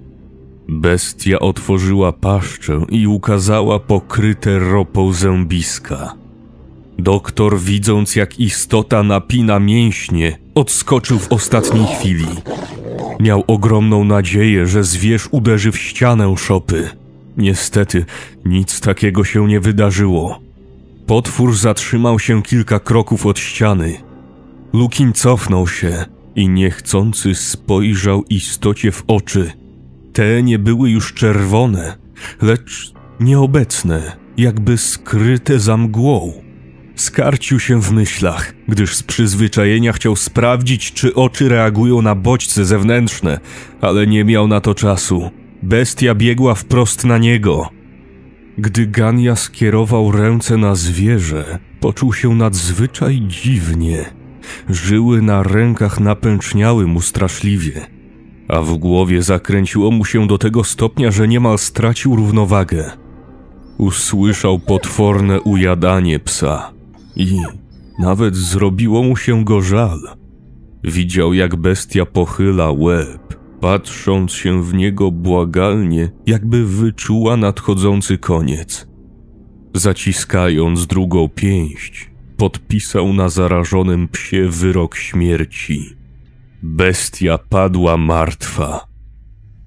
Bestia otworzyła paszczę i ukazała pokryte ropą zębiska. Doktor, widząc jak istota napina mięśnie, odskoczył w ostatniej chwili. Miał ogromną nadzieję, że zwierz uderzy w ścianę szopy. Niestety, nic takiego się nie wydarzyło. Potwór zatrzymał się kilka kroków od ściany. Lukin cofnął się i niechcący spojrzał istocie w oczy. Te nie były już czerwone, lecz nieobecne, jakby skryte za mgłą. Skarcił się w myślach, gdyż z przyzwyczajenia chciał sprawdzić, czy oczy reagują na bodźce zewnętrzne, ale nie miał na to czasu. Bestia biegła wprost na niego. Gdy Gania skierował ręce na zwierzę, poczuł się nadzwyczaj dziwnie. Żyły na rękach napęczniały mu straszliwie, a w głowie zakręciło mu się do tego stopnia, że niemal stracił równowagę. Usłyszał potworne ujadanie psa i nawet zrobiło mu się go żal. Widział, jak bestia pochyla łeb, patrząc się w niego błagalnie, jakby wyczuła nadchodzący koniec. Zaciskając drugą pięść, podpisał na zarażonym psie wyrok śmierci. Bestia padła martwa.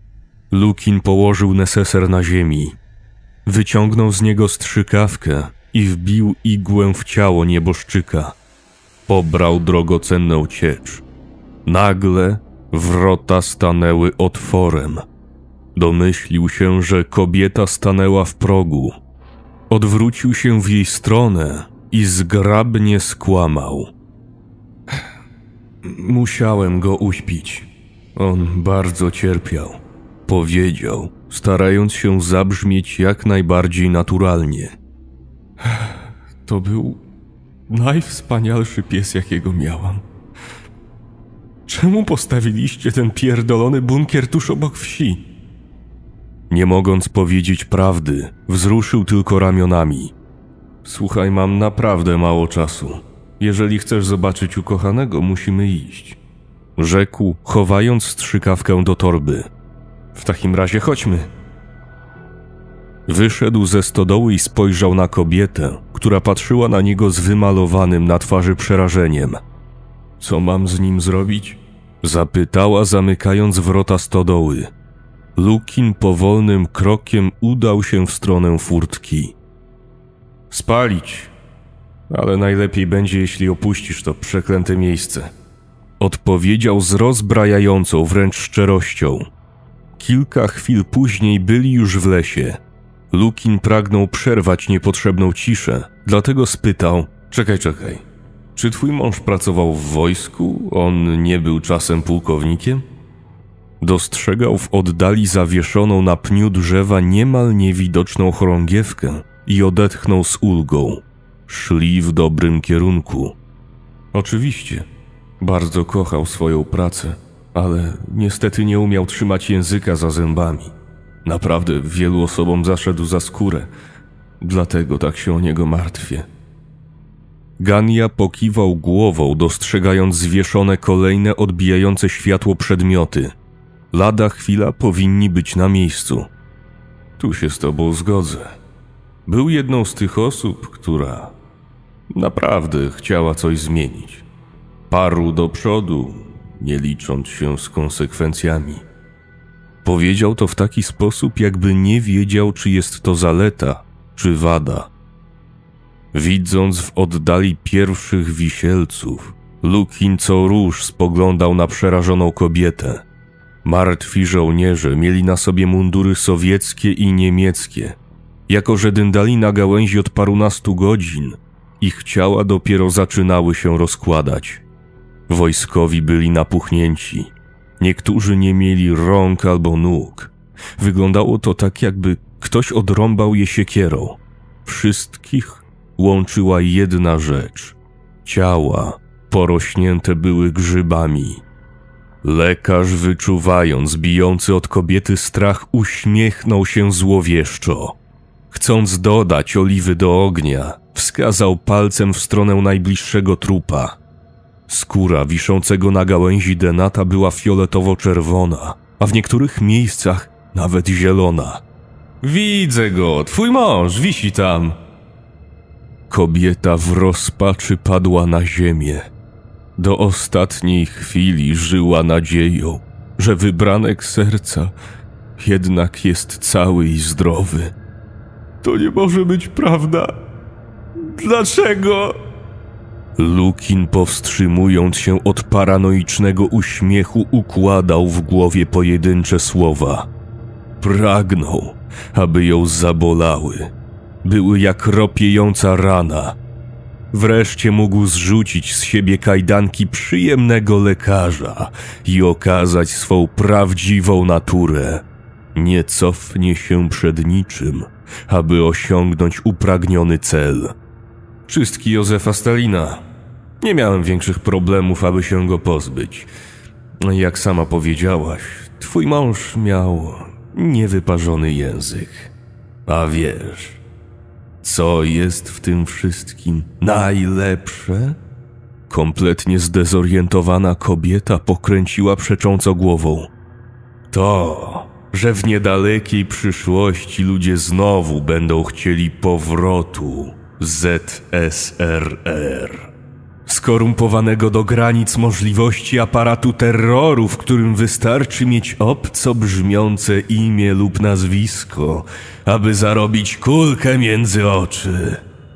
Lukin położył neseser na ziemi. Wyciągnął z niego strzykawkę i wbił igłę w ciało nieboszczyka. Pobrał drogocenną ciecz. Nagle wrota stanęły otworem. Domyślił się, że kobieta stanęła w progu. Odwrócił się w jej stronę i zgrabnie skłamał. Musiałem go uśpić. On bardzo cierpiał, powiedział, starając się zabrzmieć jak najbardziej naturalnie. To był najwspanialszy pies, jakiego miałam. Czemu postawiliście ten pierdolony bunkier tuż obok wsi? Nie mogąc powiedzieć prawdy, wzruszył tylko ramionami. Słuchaj, mam naprawdę mało czasu. Jeżeli chcesz zobaczyć ukochanego, musimy iść. Rzekł, chowając strzykawkę do torby. W takim razie chodźmy. Wyszedł ze stodoły i spojrzał na kobietę, która patrzyła na niego z wymalowanym na twarzy przerażeniem. Co mam z nim zrobić? Zapytała, zamykając wrota stodoły. Lukin powolnym krokiem udał się w stronę furtki. Spalić, ale najlepiej będzie, jeśli opuścisz to przeklęte miejsce. Odpowiedział z rozbrajającą wręcz szczerością. Kilka chwil później byli już w lesie. Lukin pragnął przerwać niepotrzebną ciszę, dlatego spytał: Czekaj, czy twój mąż pracował w wojsku? On nie był czasem pułkownikiem? Dostrzegał w oddali zawieszoną na pniu drzewa niemal niewidoczną chorągiewkę i odetchnął z ulgą. Szli w dobrym kierunku. Oczywiście, bardzo kochał swoją pracę, ale niestety nie umiał trzymać języka za zębami. Naprawdę wielu osobom zaszedł za skórę, dlatego tak się o niego martwię. Gania pokiwał głową, dostrzegając zwieszone kolejne odbijające światło przedmioty. Lada chwila powinni być na miejscu. Tu się z tobą zgodzę. Był jedną z tych osób, która naprawdę chciała coś zmienić. Parł do przodu, nie licząc się z konsekwencjami. Powiedział to w taki sposób, jakby nie wiedział, czy jest to zaleta, czy wada. Widząc w oddali pierwszych wisielców, Lukin co róż spoglądał na przerażoną kobietę. Martwi żołnierze mieli na sobie mundury sowieckie i niemieckie. Jako że dyndali na gałęzi od parunastu godzin, ich ciała dopiero zaczynały się rozkładać. Wojskowi byli napuchnięci. Niektórzy nie mieli rąk albo nóg. Wyglądało to tak, jakby ktoś odrąbał je siekierą. Wszystkich łączyła jedna rzecz. Ciała porośnięte były grzybami. Lekarz, wyczuwając bijący od kobiety strach, uśmiechnął się złowieszczo. Chcąc dodać oliwy do ognia, wskazał palcem w stronę najbliższego trupa. Skóra wiszącego na gałęzi denata była fioletowo-czerwona, a w niektórych miejscach nawet zielona. Widzę go, twój mąż wisi tam. Kobieta w rozpaczy padła na ziemię. Do ostatniej chwili żyła nadzieją, że wybranek serca jednak jest cały i zdrowy. To nie może być prawda. Dlaczego? Lukin, powstrzymując się od paranoicznego uśmiechu, układał w głowie pojedyncze słowa. Pragnął, aby ją zabolały. Były jak ropiejąca rana. Wreszcie mógł zrzucić z siebie kajdanki przyjemnego lekarza i okazać swą prawdziwą naturę. Nie cofnie się przed niczym, aby osiągnąć upragniony cel. Czystki Józefa Stalina. Nie miałem większych problemów, aby się go pozbyć. Jak sama powiedziałaś, twój mąż miał niewyparzony język. A wiesz, co jest w tym wszystkim najlepsze? Kompletnie zdezorientowana kobieta pokręciła przecząco głową. To, że w niedalekiej przyszłości ludzie znowu będą chcieli powrotu ZSRR. Skorumpowanego do granic możliwości aparatu terroru, w którym wystarczy mieć obco brzmiące imię lub nazwisko, aby zarobić kulkę między oczy.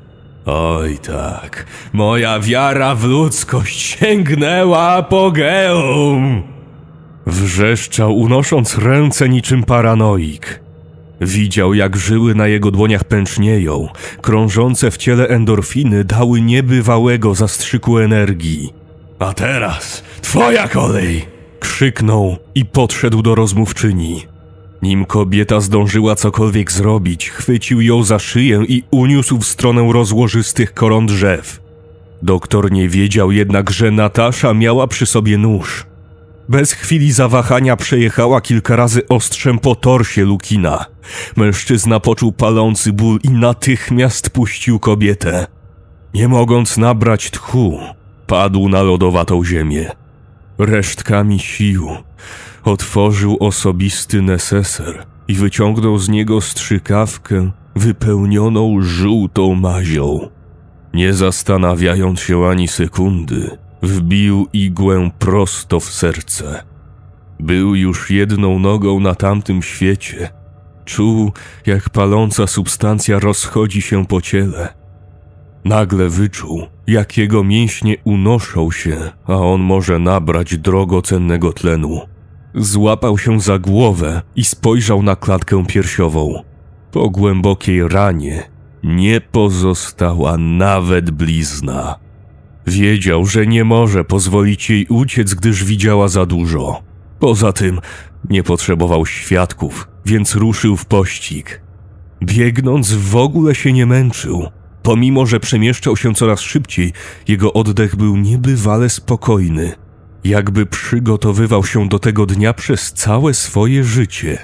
Oj tak, moja wiara w ludzkość sięgnęła apogeum! Wrzeszczał, unosząc ręce niczym paranoik. Widział, jak żyły na jego dłoniach pęcznieją. Krążące w ciele endorfiny dały niebywałego zastrzyku energii. A teraz twoja kolej! Krzyknął i podszedł do rozmówczyni. Nim kobieta zdążyła cokolwiek zrobić, chwycił ją za szyję i uniósł w stronę rozłożystych koron drzew. Doktor nie wiedział jednak, że Natasza miała przy sobie nóż. Bez chwili zawahania przejechała kilka razy ostrzem po torsie Lukina. Mężczyzna poczuł palący ból i natychmiast puścił kobietę. Nie mogąc nabrać tchu, padł na lodowatą ziemię. Resztkami sił otworzył osobisty neseser i wyciągnął z niego strzykawkę wypełnioną żółtą mazią. Nie zastanawiając się ani sekundy, wbił igłę prosto w serce. Był już jedną nogą na tamtym świecie. Czuł, jak paląca substancja rozchodzi się po ciele. Nagle wyczuł, jak jego mięśnie unoszą się, a on może nabrać drogocennego tlenu. Złapał się za głowę i spojrzał na klatkę piersiową. Po głębokiej ranie nie pozostała nawet blizna. Wiedział, że nie może pozwolić jej uciec, gdyż widziała za dużo. Poza tym nie potrzebował świadków, więc ruszył w pościg. Biegnąc w ogóle się nie męczył. Pomimo, że przemieszczał się coraz szybciej, jego oddech był niebywale spokojny. Jakby przygotowywał się do tego dnia przez całe swoje życie.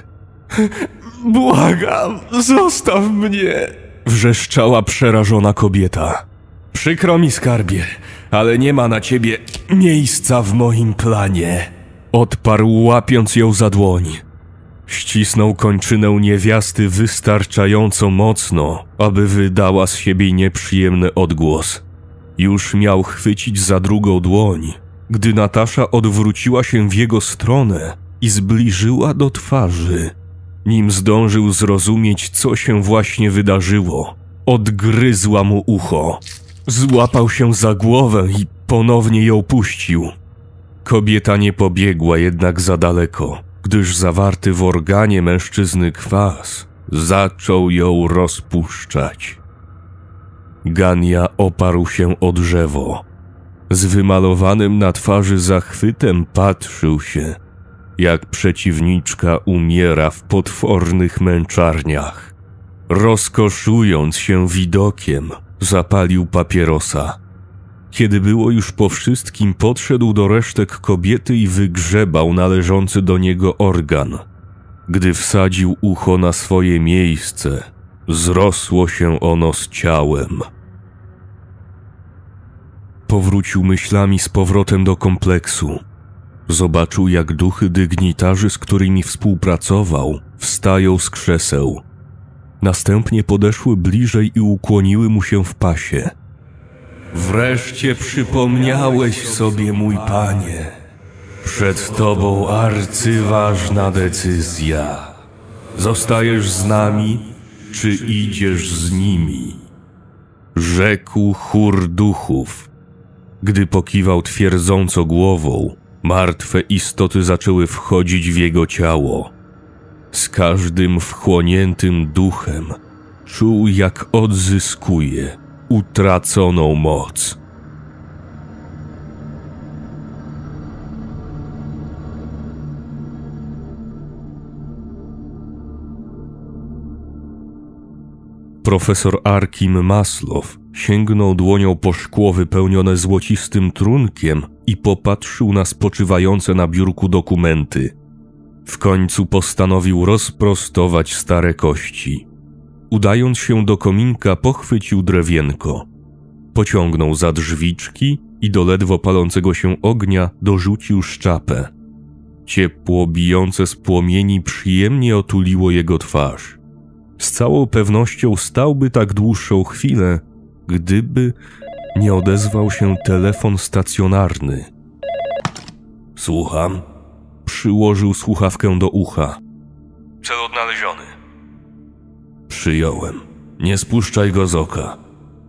Błagam, zostaw mnie! Wrzeszczała przerażona kobieta. Przykro mi, skarbie, ale nie ma na ciebie miejsca w moim planie. Odparł, łapiąc ją za dłoń. Ścisnął kończynę niewiasty wystarczająco mocno, aby wydała z siebie nieprzyjemny odgłos. Już miał chwycić za drugą dłoń, gdy Natasza odwróciła się w jego stronę i zbliżyła do twarzy. Nim zdążył zrozumieć, co się właśnie wydarzyło, odgryzła mu ucho. Złapał się za głowę i ponownie ją puścił. Kobieta nie pobiegła jednak za daleko, gdyż zawarty w organie mężczyzny kwas zaczął ją rozpuszczać. Gania oparł się o drzewo. Z wymalowanym na twarzy zachwytem patrzył się, jak przeciwniczka umiera w potwornych męczarniach. Rozkoszując się widokiem, zapalił papierosa. Kiedy było już po wszystkim, podszedł do resztek kobiety i wygrzebał należący do niego organ. Gdy wsadził ucho na swoje miejsce, zrosło się ono z ciałem. Powrócił myślami z powrotem do kompleksu. Zobaczył, jak duchy dygnitarzy, z którymi współpracował, wstają z krzeseł. Następnie podeszły bliżej i ukłoniły mu się w pasie. Wreszcie przypomniałeś sobie, mój panie. Przed tobą arcyważna decyzja. Zostajesz z nami, czy idziesz z nimi? Rzekł chór duchów. Gdy pokiwał twierdząco głową, martwe istoty zaczęły wchodzić w jego ciało. Z każdym wchłoniętym duchem czuł, jak odzyskuje utraconą moc. Profesor Arkim Maslow sięgnął dłonią po szkło wypełnione złocistym trunkiem i popatrzył na spoczywające na biurku dokumenty. W końcu postanowił rozprostować stare kości. Udając się do kominka, pochwycił drewienko. Pociągnął za drzwiczki i do ledwo palącego się ognia dorzucił szczapę. Ciepło bijące z płomieni przyjemnie otuliło jego twarz. Z całą pewnością stałby tak dłuższą chwilę, gdyby nie odezwał się telefon stacjonarny. Słucham. Przyłożył słuchawkę do ucha. Cel odnaleziony. Przyjąłem. Nie spuszczaj go z oka.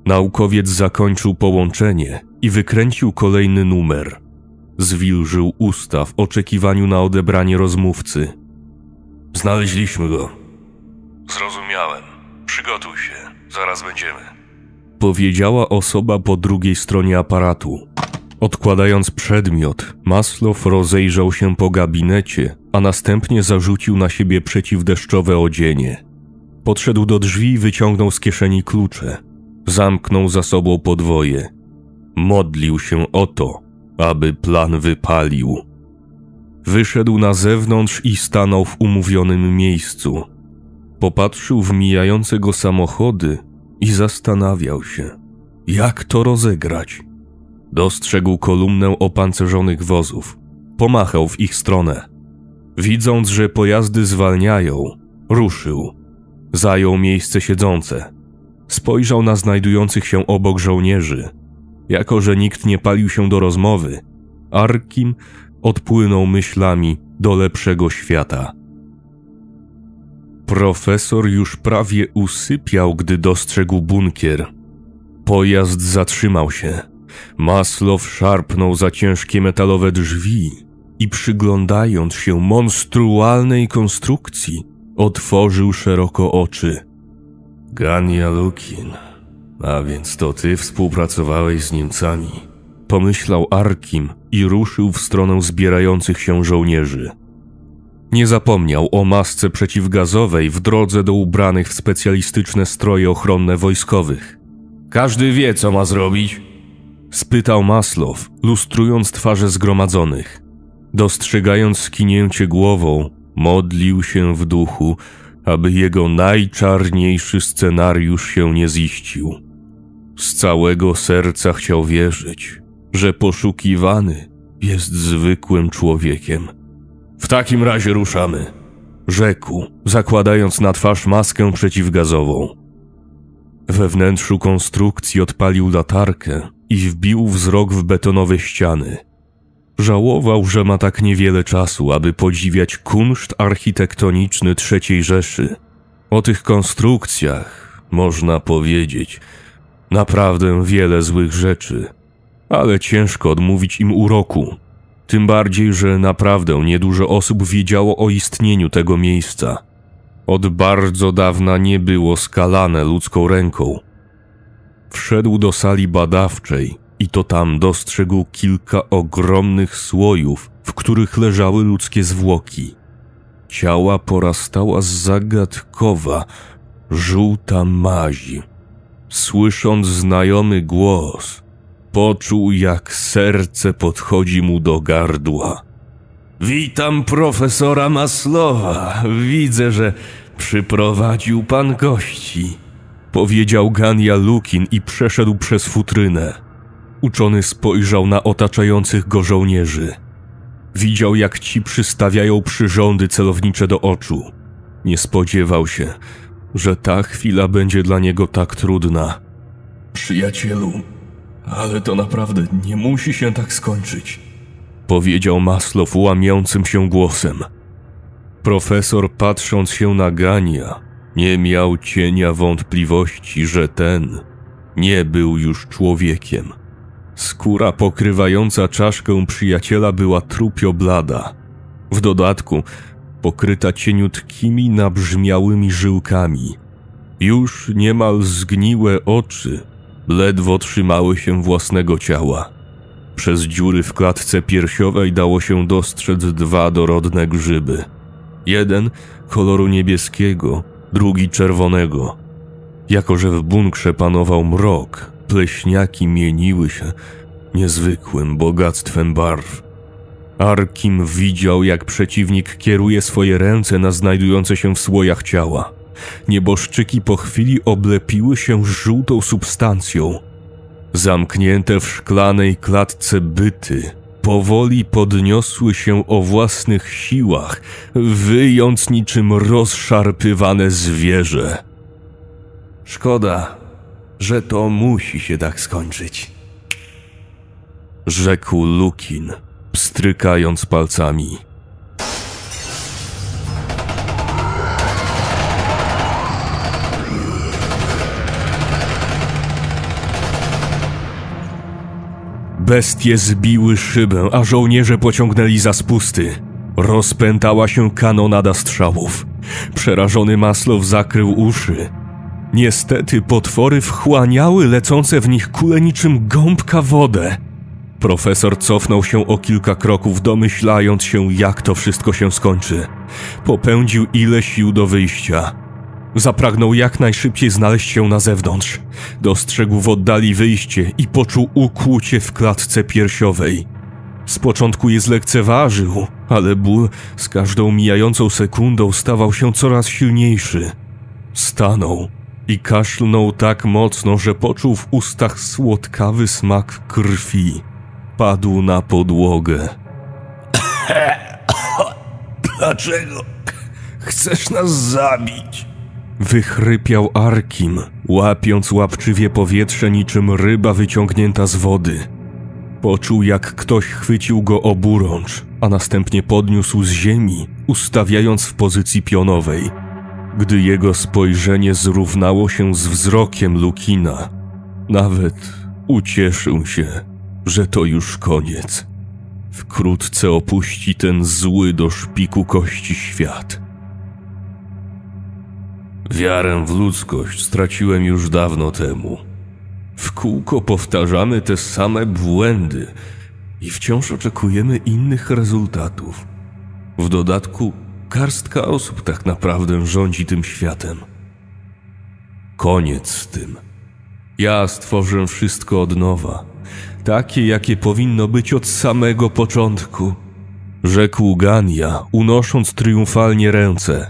Naukowiec zakończył połączenie i wykręcił kolejny numer. Zwilżył usta w oczekiwaniu na odebranie rozmówcy. Znaleźliśmy go. Zrozumiałem. Przygotuj się. Zaraz będziemy. Powiedziała osoba po drugiej stronie aparatu. Odkładając przedmiot, Maslow rozejrzał się po gabinecie, a następnie zarzucił na siebie przeciwdeszczowe odzienie. Podszedł do drzwi i wyciągnął z kieszeni klucze. Zamknął za sobą podwoje. Modlił się o to, aby plan wypalił. Wyszedł na zewnątrz i stanął w umówionym miejscu. Popatrzył w mijające go samochody i zastanawiał się, jak to rozegrać. Dostrzegł kolumnę opancerzonych wozów. Pomachał w ich stronę. Widząc, że pojazdy zwalniają, ruszył. Zajął miejsce siedzące. Spojrzał na znajdujących się obok żołnierzy. Jako że nikt nie palił się do rozmowy, Arkim odpłynął myślami do lepszego świata. Profesor już prawie usypiał, gdy dostrzegł bunkier. Pojazd zatrzymał się. Maslow szarpnął za ciężkie metalowe drzwi i przyglądając się monstrualnej konstrukcji, otworzył szeroko oczy. Gania Lukin, a więc to ty współpracowałeś z Niemcami. Pomyślał Arkim i ruszył w stronę zbierających się żołnierzy. Nie zapomniał o masce przeciwgazowej w drodze do ubranych w specjalistyczne stroje ochronne wojskowych. Każdy wie, co ma zrobić? Spytał Maslow, lustrując twarze zgromadzonych. Dostrzegając skinięcie głową, modlił się w duchu, aby jego najczarniejszy scenariusz się nie ziścił. Z całego serca chciał wierzyć, że poszukiwany jest zwykłym człowiekiem. W takim razie ruszamy, rzekł, zakładając na twarz maskę przeciwgazową. We wnętrzu konstrukcji odpalił latarkę i wbił wzrok w betonowe ściany. Żałował, że ma tak niewiele czasu, aby podziwiać kunszt architektoniczny III Rzeszy. O tych konstrukcjach można powiedzieć naprawdę wiele złych rzeczy, ale ciężko odmówić im uroku. Tym bardziej, że naprawdę niedużo osób wiedziało o istnieniu tego miejsca. Od bardzo dawna nie było skalane ludzką ręką. Wszedł do sali badawczej i to tam dostrzegł kilka ogromnych słojów, w których leżały ludzkie zwłoki. Ciała porastała zagadkowa, żółta maź. Słysząc znajomy głos, poczuł, jak serce podchodzi mu do gardła. Witam profesora Maslowa. Widzę, że przyprowadził pan gości. Powiedział Gania Lukin i przeszedł przez futrynę. Uczony spojrzał na otaczających go żołnierzy. Widział, jak ci przystawiają przyrządy celownicze do oczu. Nie spodziewał się, że ta chwila będzie dla niego tak trudna. Przyjacielu, ale to naprawdę nie musi się tak skończyć. Powiedział Maslow łamiącym się głosem. Profesor, patrząc się na Gania, nie miał cienia wątpliwości, że ten nie był już człowiekiem. Skóra pokrywająca czaszkę przyjaciela była trupio blada. W dodatku pokryta cieniutkimi, nabrzmiałymi żyłkami. Już niemal zgniłe oczy ledwo trzymały się własnego ciała. Przez dziury w klatce piersiowej dało się dostrzec dwa dorodne grzyby. Jeden koloru niebieskiego, drugi czerwonego. Jako że w bunkrze panował mrok, pleśniaki mieniły się niezwykłym bogactwem barw. Arkim widział, jak przeciwnik kieruje swoje ręce na znajdujące się w słojach ciała. Nieboszczyki po chwili oblepiły się żółtą substancją. Zamknięte w szklanej klatce byty powoli podniosły się o własnych siłach, wyjąc niczym rozszarpywane zwierzę. Szkoda, że to musi się tak skończyć, rzekł Lukin, pstrykając palcami. Bestie zbiły szybę, a żołnierze pociągnęli za spusty. Rozpętała się kanonada strzałów. Przerażony Maslow zakrył uszy. Niestety potwory wchłaniały lecące w nich kule niczym gąbka wodę. Profesor cofnął się o kilka kroków, domyślając się, jak to wszystko się skończy. Popędził ile sił do wyjścia. Zapragnął jak najszybciej znaleźć się na zewnątrz. Dostrzegł w oddali wyjście i poczuł ukłucie w klatce piersiowej. Z początku je zlekceważył, ale ból z każdą mijającą sekundą stawał się coraz silniejszy. Stanął i kaszlnął tak mocno, że poczuł w ustach słodkawy smak krwi. Padł na podłogę. Dlaczego chcesz nas zabić? Wychrypiał Arkim, łapiąc łapczywie powietrze niczym ryba wyciągnięta z wody. Poczuł, jak ktoś chwycił go oburącz, a następnie podniósł z ziemi, ustawiając w pozycji pionowej. Gdy jego spojrzenie zrównało się z wzrokiem Lukina, nawet ucieszył się, że to już koniec. Wkrótce opuści ten zły do szpiku kości świat. Wiarę w ludzkość straciłem już dawno temu. W kółko powtarzamy te same błędy i wciąż oczekujemy innych rezultatów. W dodatku garstka osób tak naprawdę rządzi tym światem. Koniec z tym. Ja stworzę wszystko od nowa, takie jakie powinno być od samego początku, rzekł Gania, unosząc triumfalnie ręce.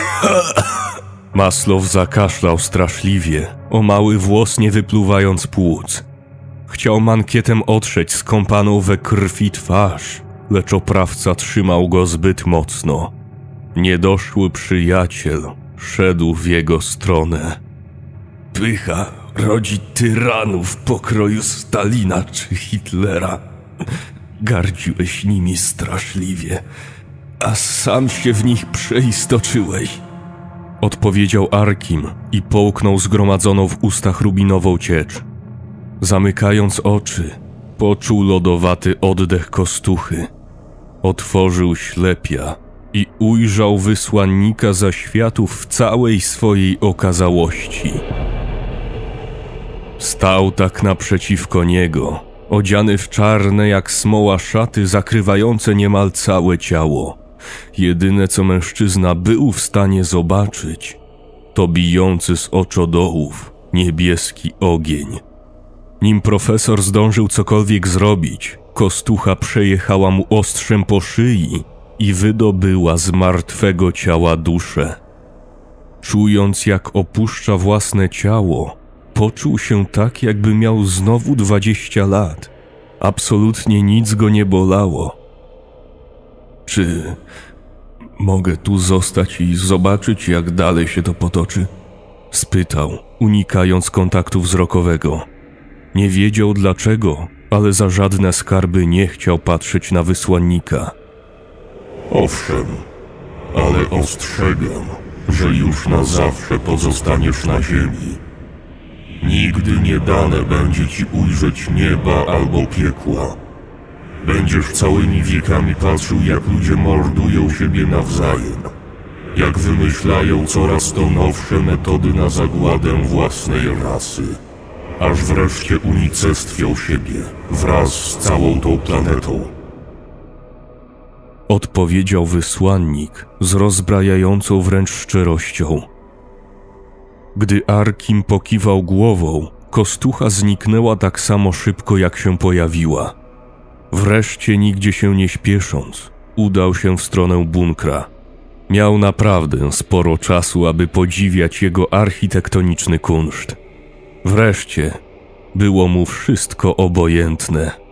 Maslow zakaszlał straszliwie, o mały włos nie wypluwając płuc. Chciał mankietem otrzeć skąpaną we krwi twarz, lecz oprawca trzymał go zbyt mocno. Niedoszły przyjaciel szedł w jego stronę. Pycha rodzi tyranów pokroju Stalina czy Hitlera. Gardziłeś nimi straszliwie, a sam się w nich przeistoczyłeś. Odpowiedział Arkim i połknął zgromadzoną w ustach rubinową ciecz. Zamykając oczy, poczuł lodowaty oddech Kostuchy. Otworzył ślepia i ujrzał wysłannika zaświatów w całej swojej okazałości. Stał tak naprzeciwko niego, odziany w czarne jak smoła szaty zakrywające niemal całe ciało. Jedyne, co mężczyzna był w stanie zobaczyć, to bijący z oczodołów niebieski ogień. Nim profesor zdążył cokolwiek zrobić, Kostucha przejechała mu ostrzem po szyi i wydobyła z martwego ciała duszę. Czując, jak opuszcza własne ciało, poczuł się tak, jakby miał znowu 20 lat. Absolutnie nic go nie bolało. Czy mogę tu zostać i zobaczyć, jak dalej się to potoczy? Spytał, unikając kontaktu wzrokowego. Nie wiedział dlaczego, ale za żadne skarby nie chciał patrzeć na wysłannika. Owszem, ale ostrzegam, że już na zawsze pozostaniesz na ziemi. Nigdy nie dane będzie ci ujrzeć nieba albo piekła. Będziesz całymi wiekami patrzył, jak ludzie mordują siebie nawzajem, jak wymyślają coraz to nowsze metody na zagładę własnej rasy, aż wreszcie unicestwią siebie wraz z całą tą planetą. Odpowiedział wysłannik z rozbrajającą wręcz szczerością. Gdy Arkim pokiwał głową, Kostucha zniknęła tak samo szybko, jak się pojawiła. Wreszcie, nigdzie się nie śpiesząc, udał się w stronę bunkra. Miał naprawdę sporo czasu, aby podziwiać jego architektoniczny kunszt. Wreszcie było mu wszystko obojętne.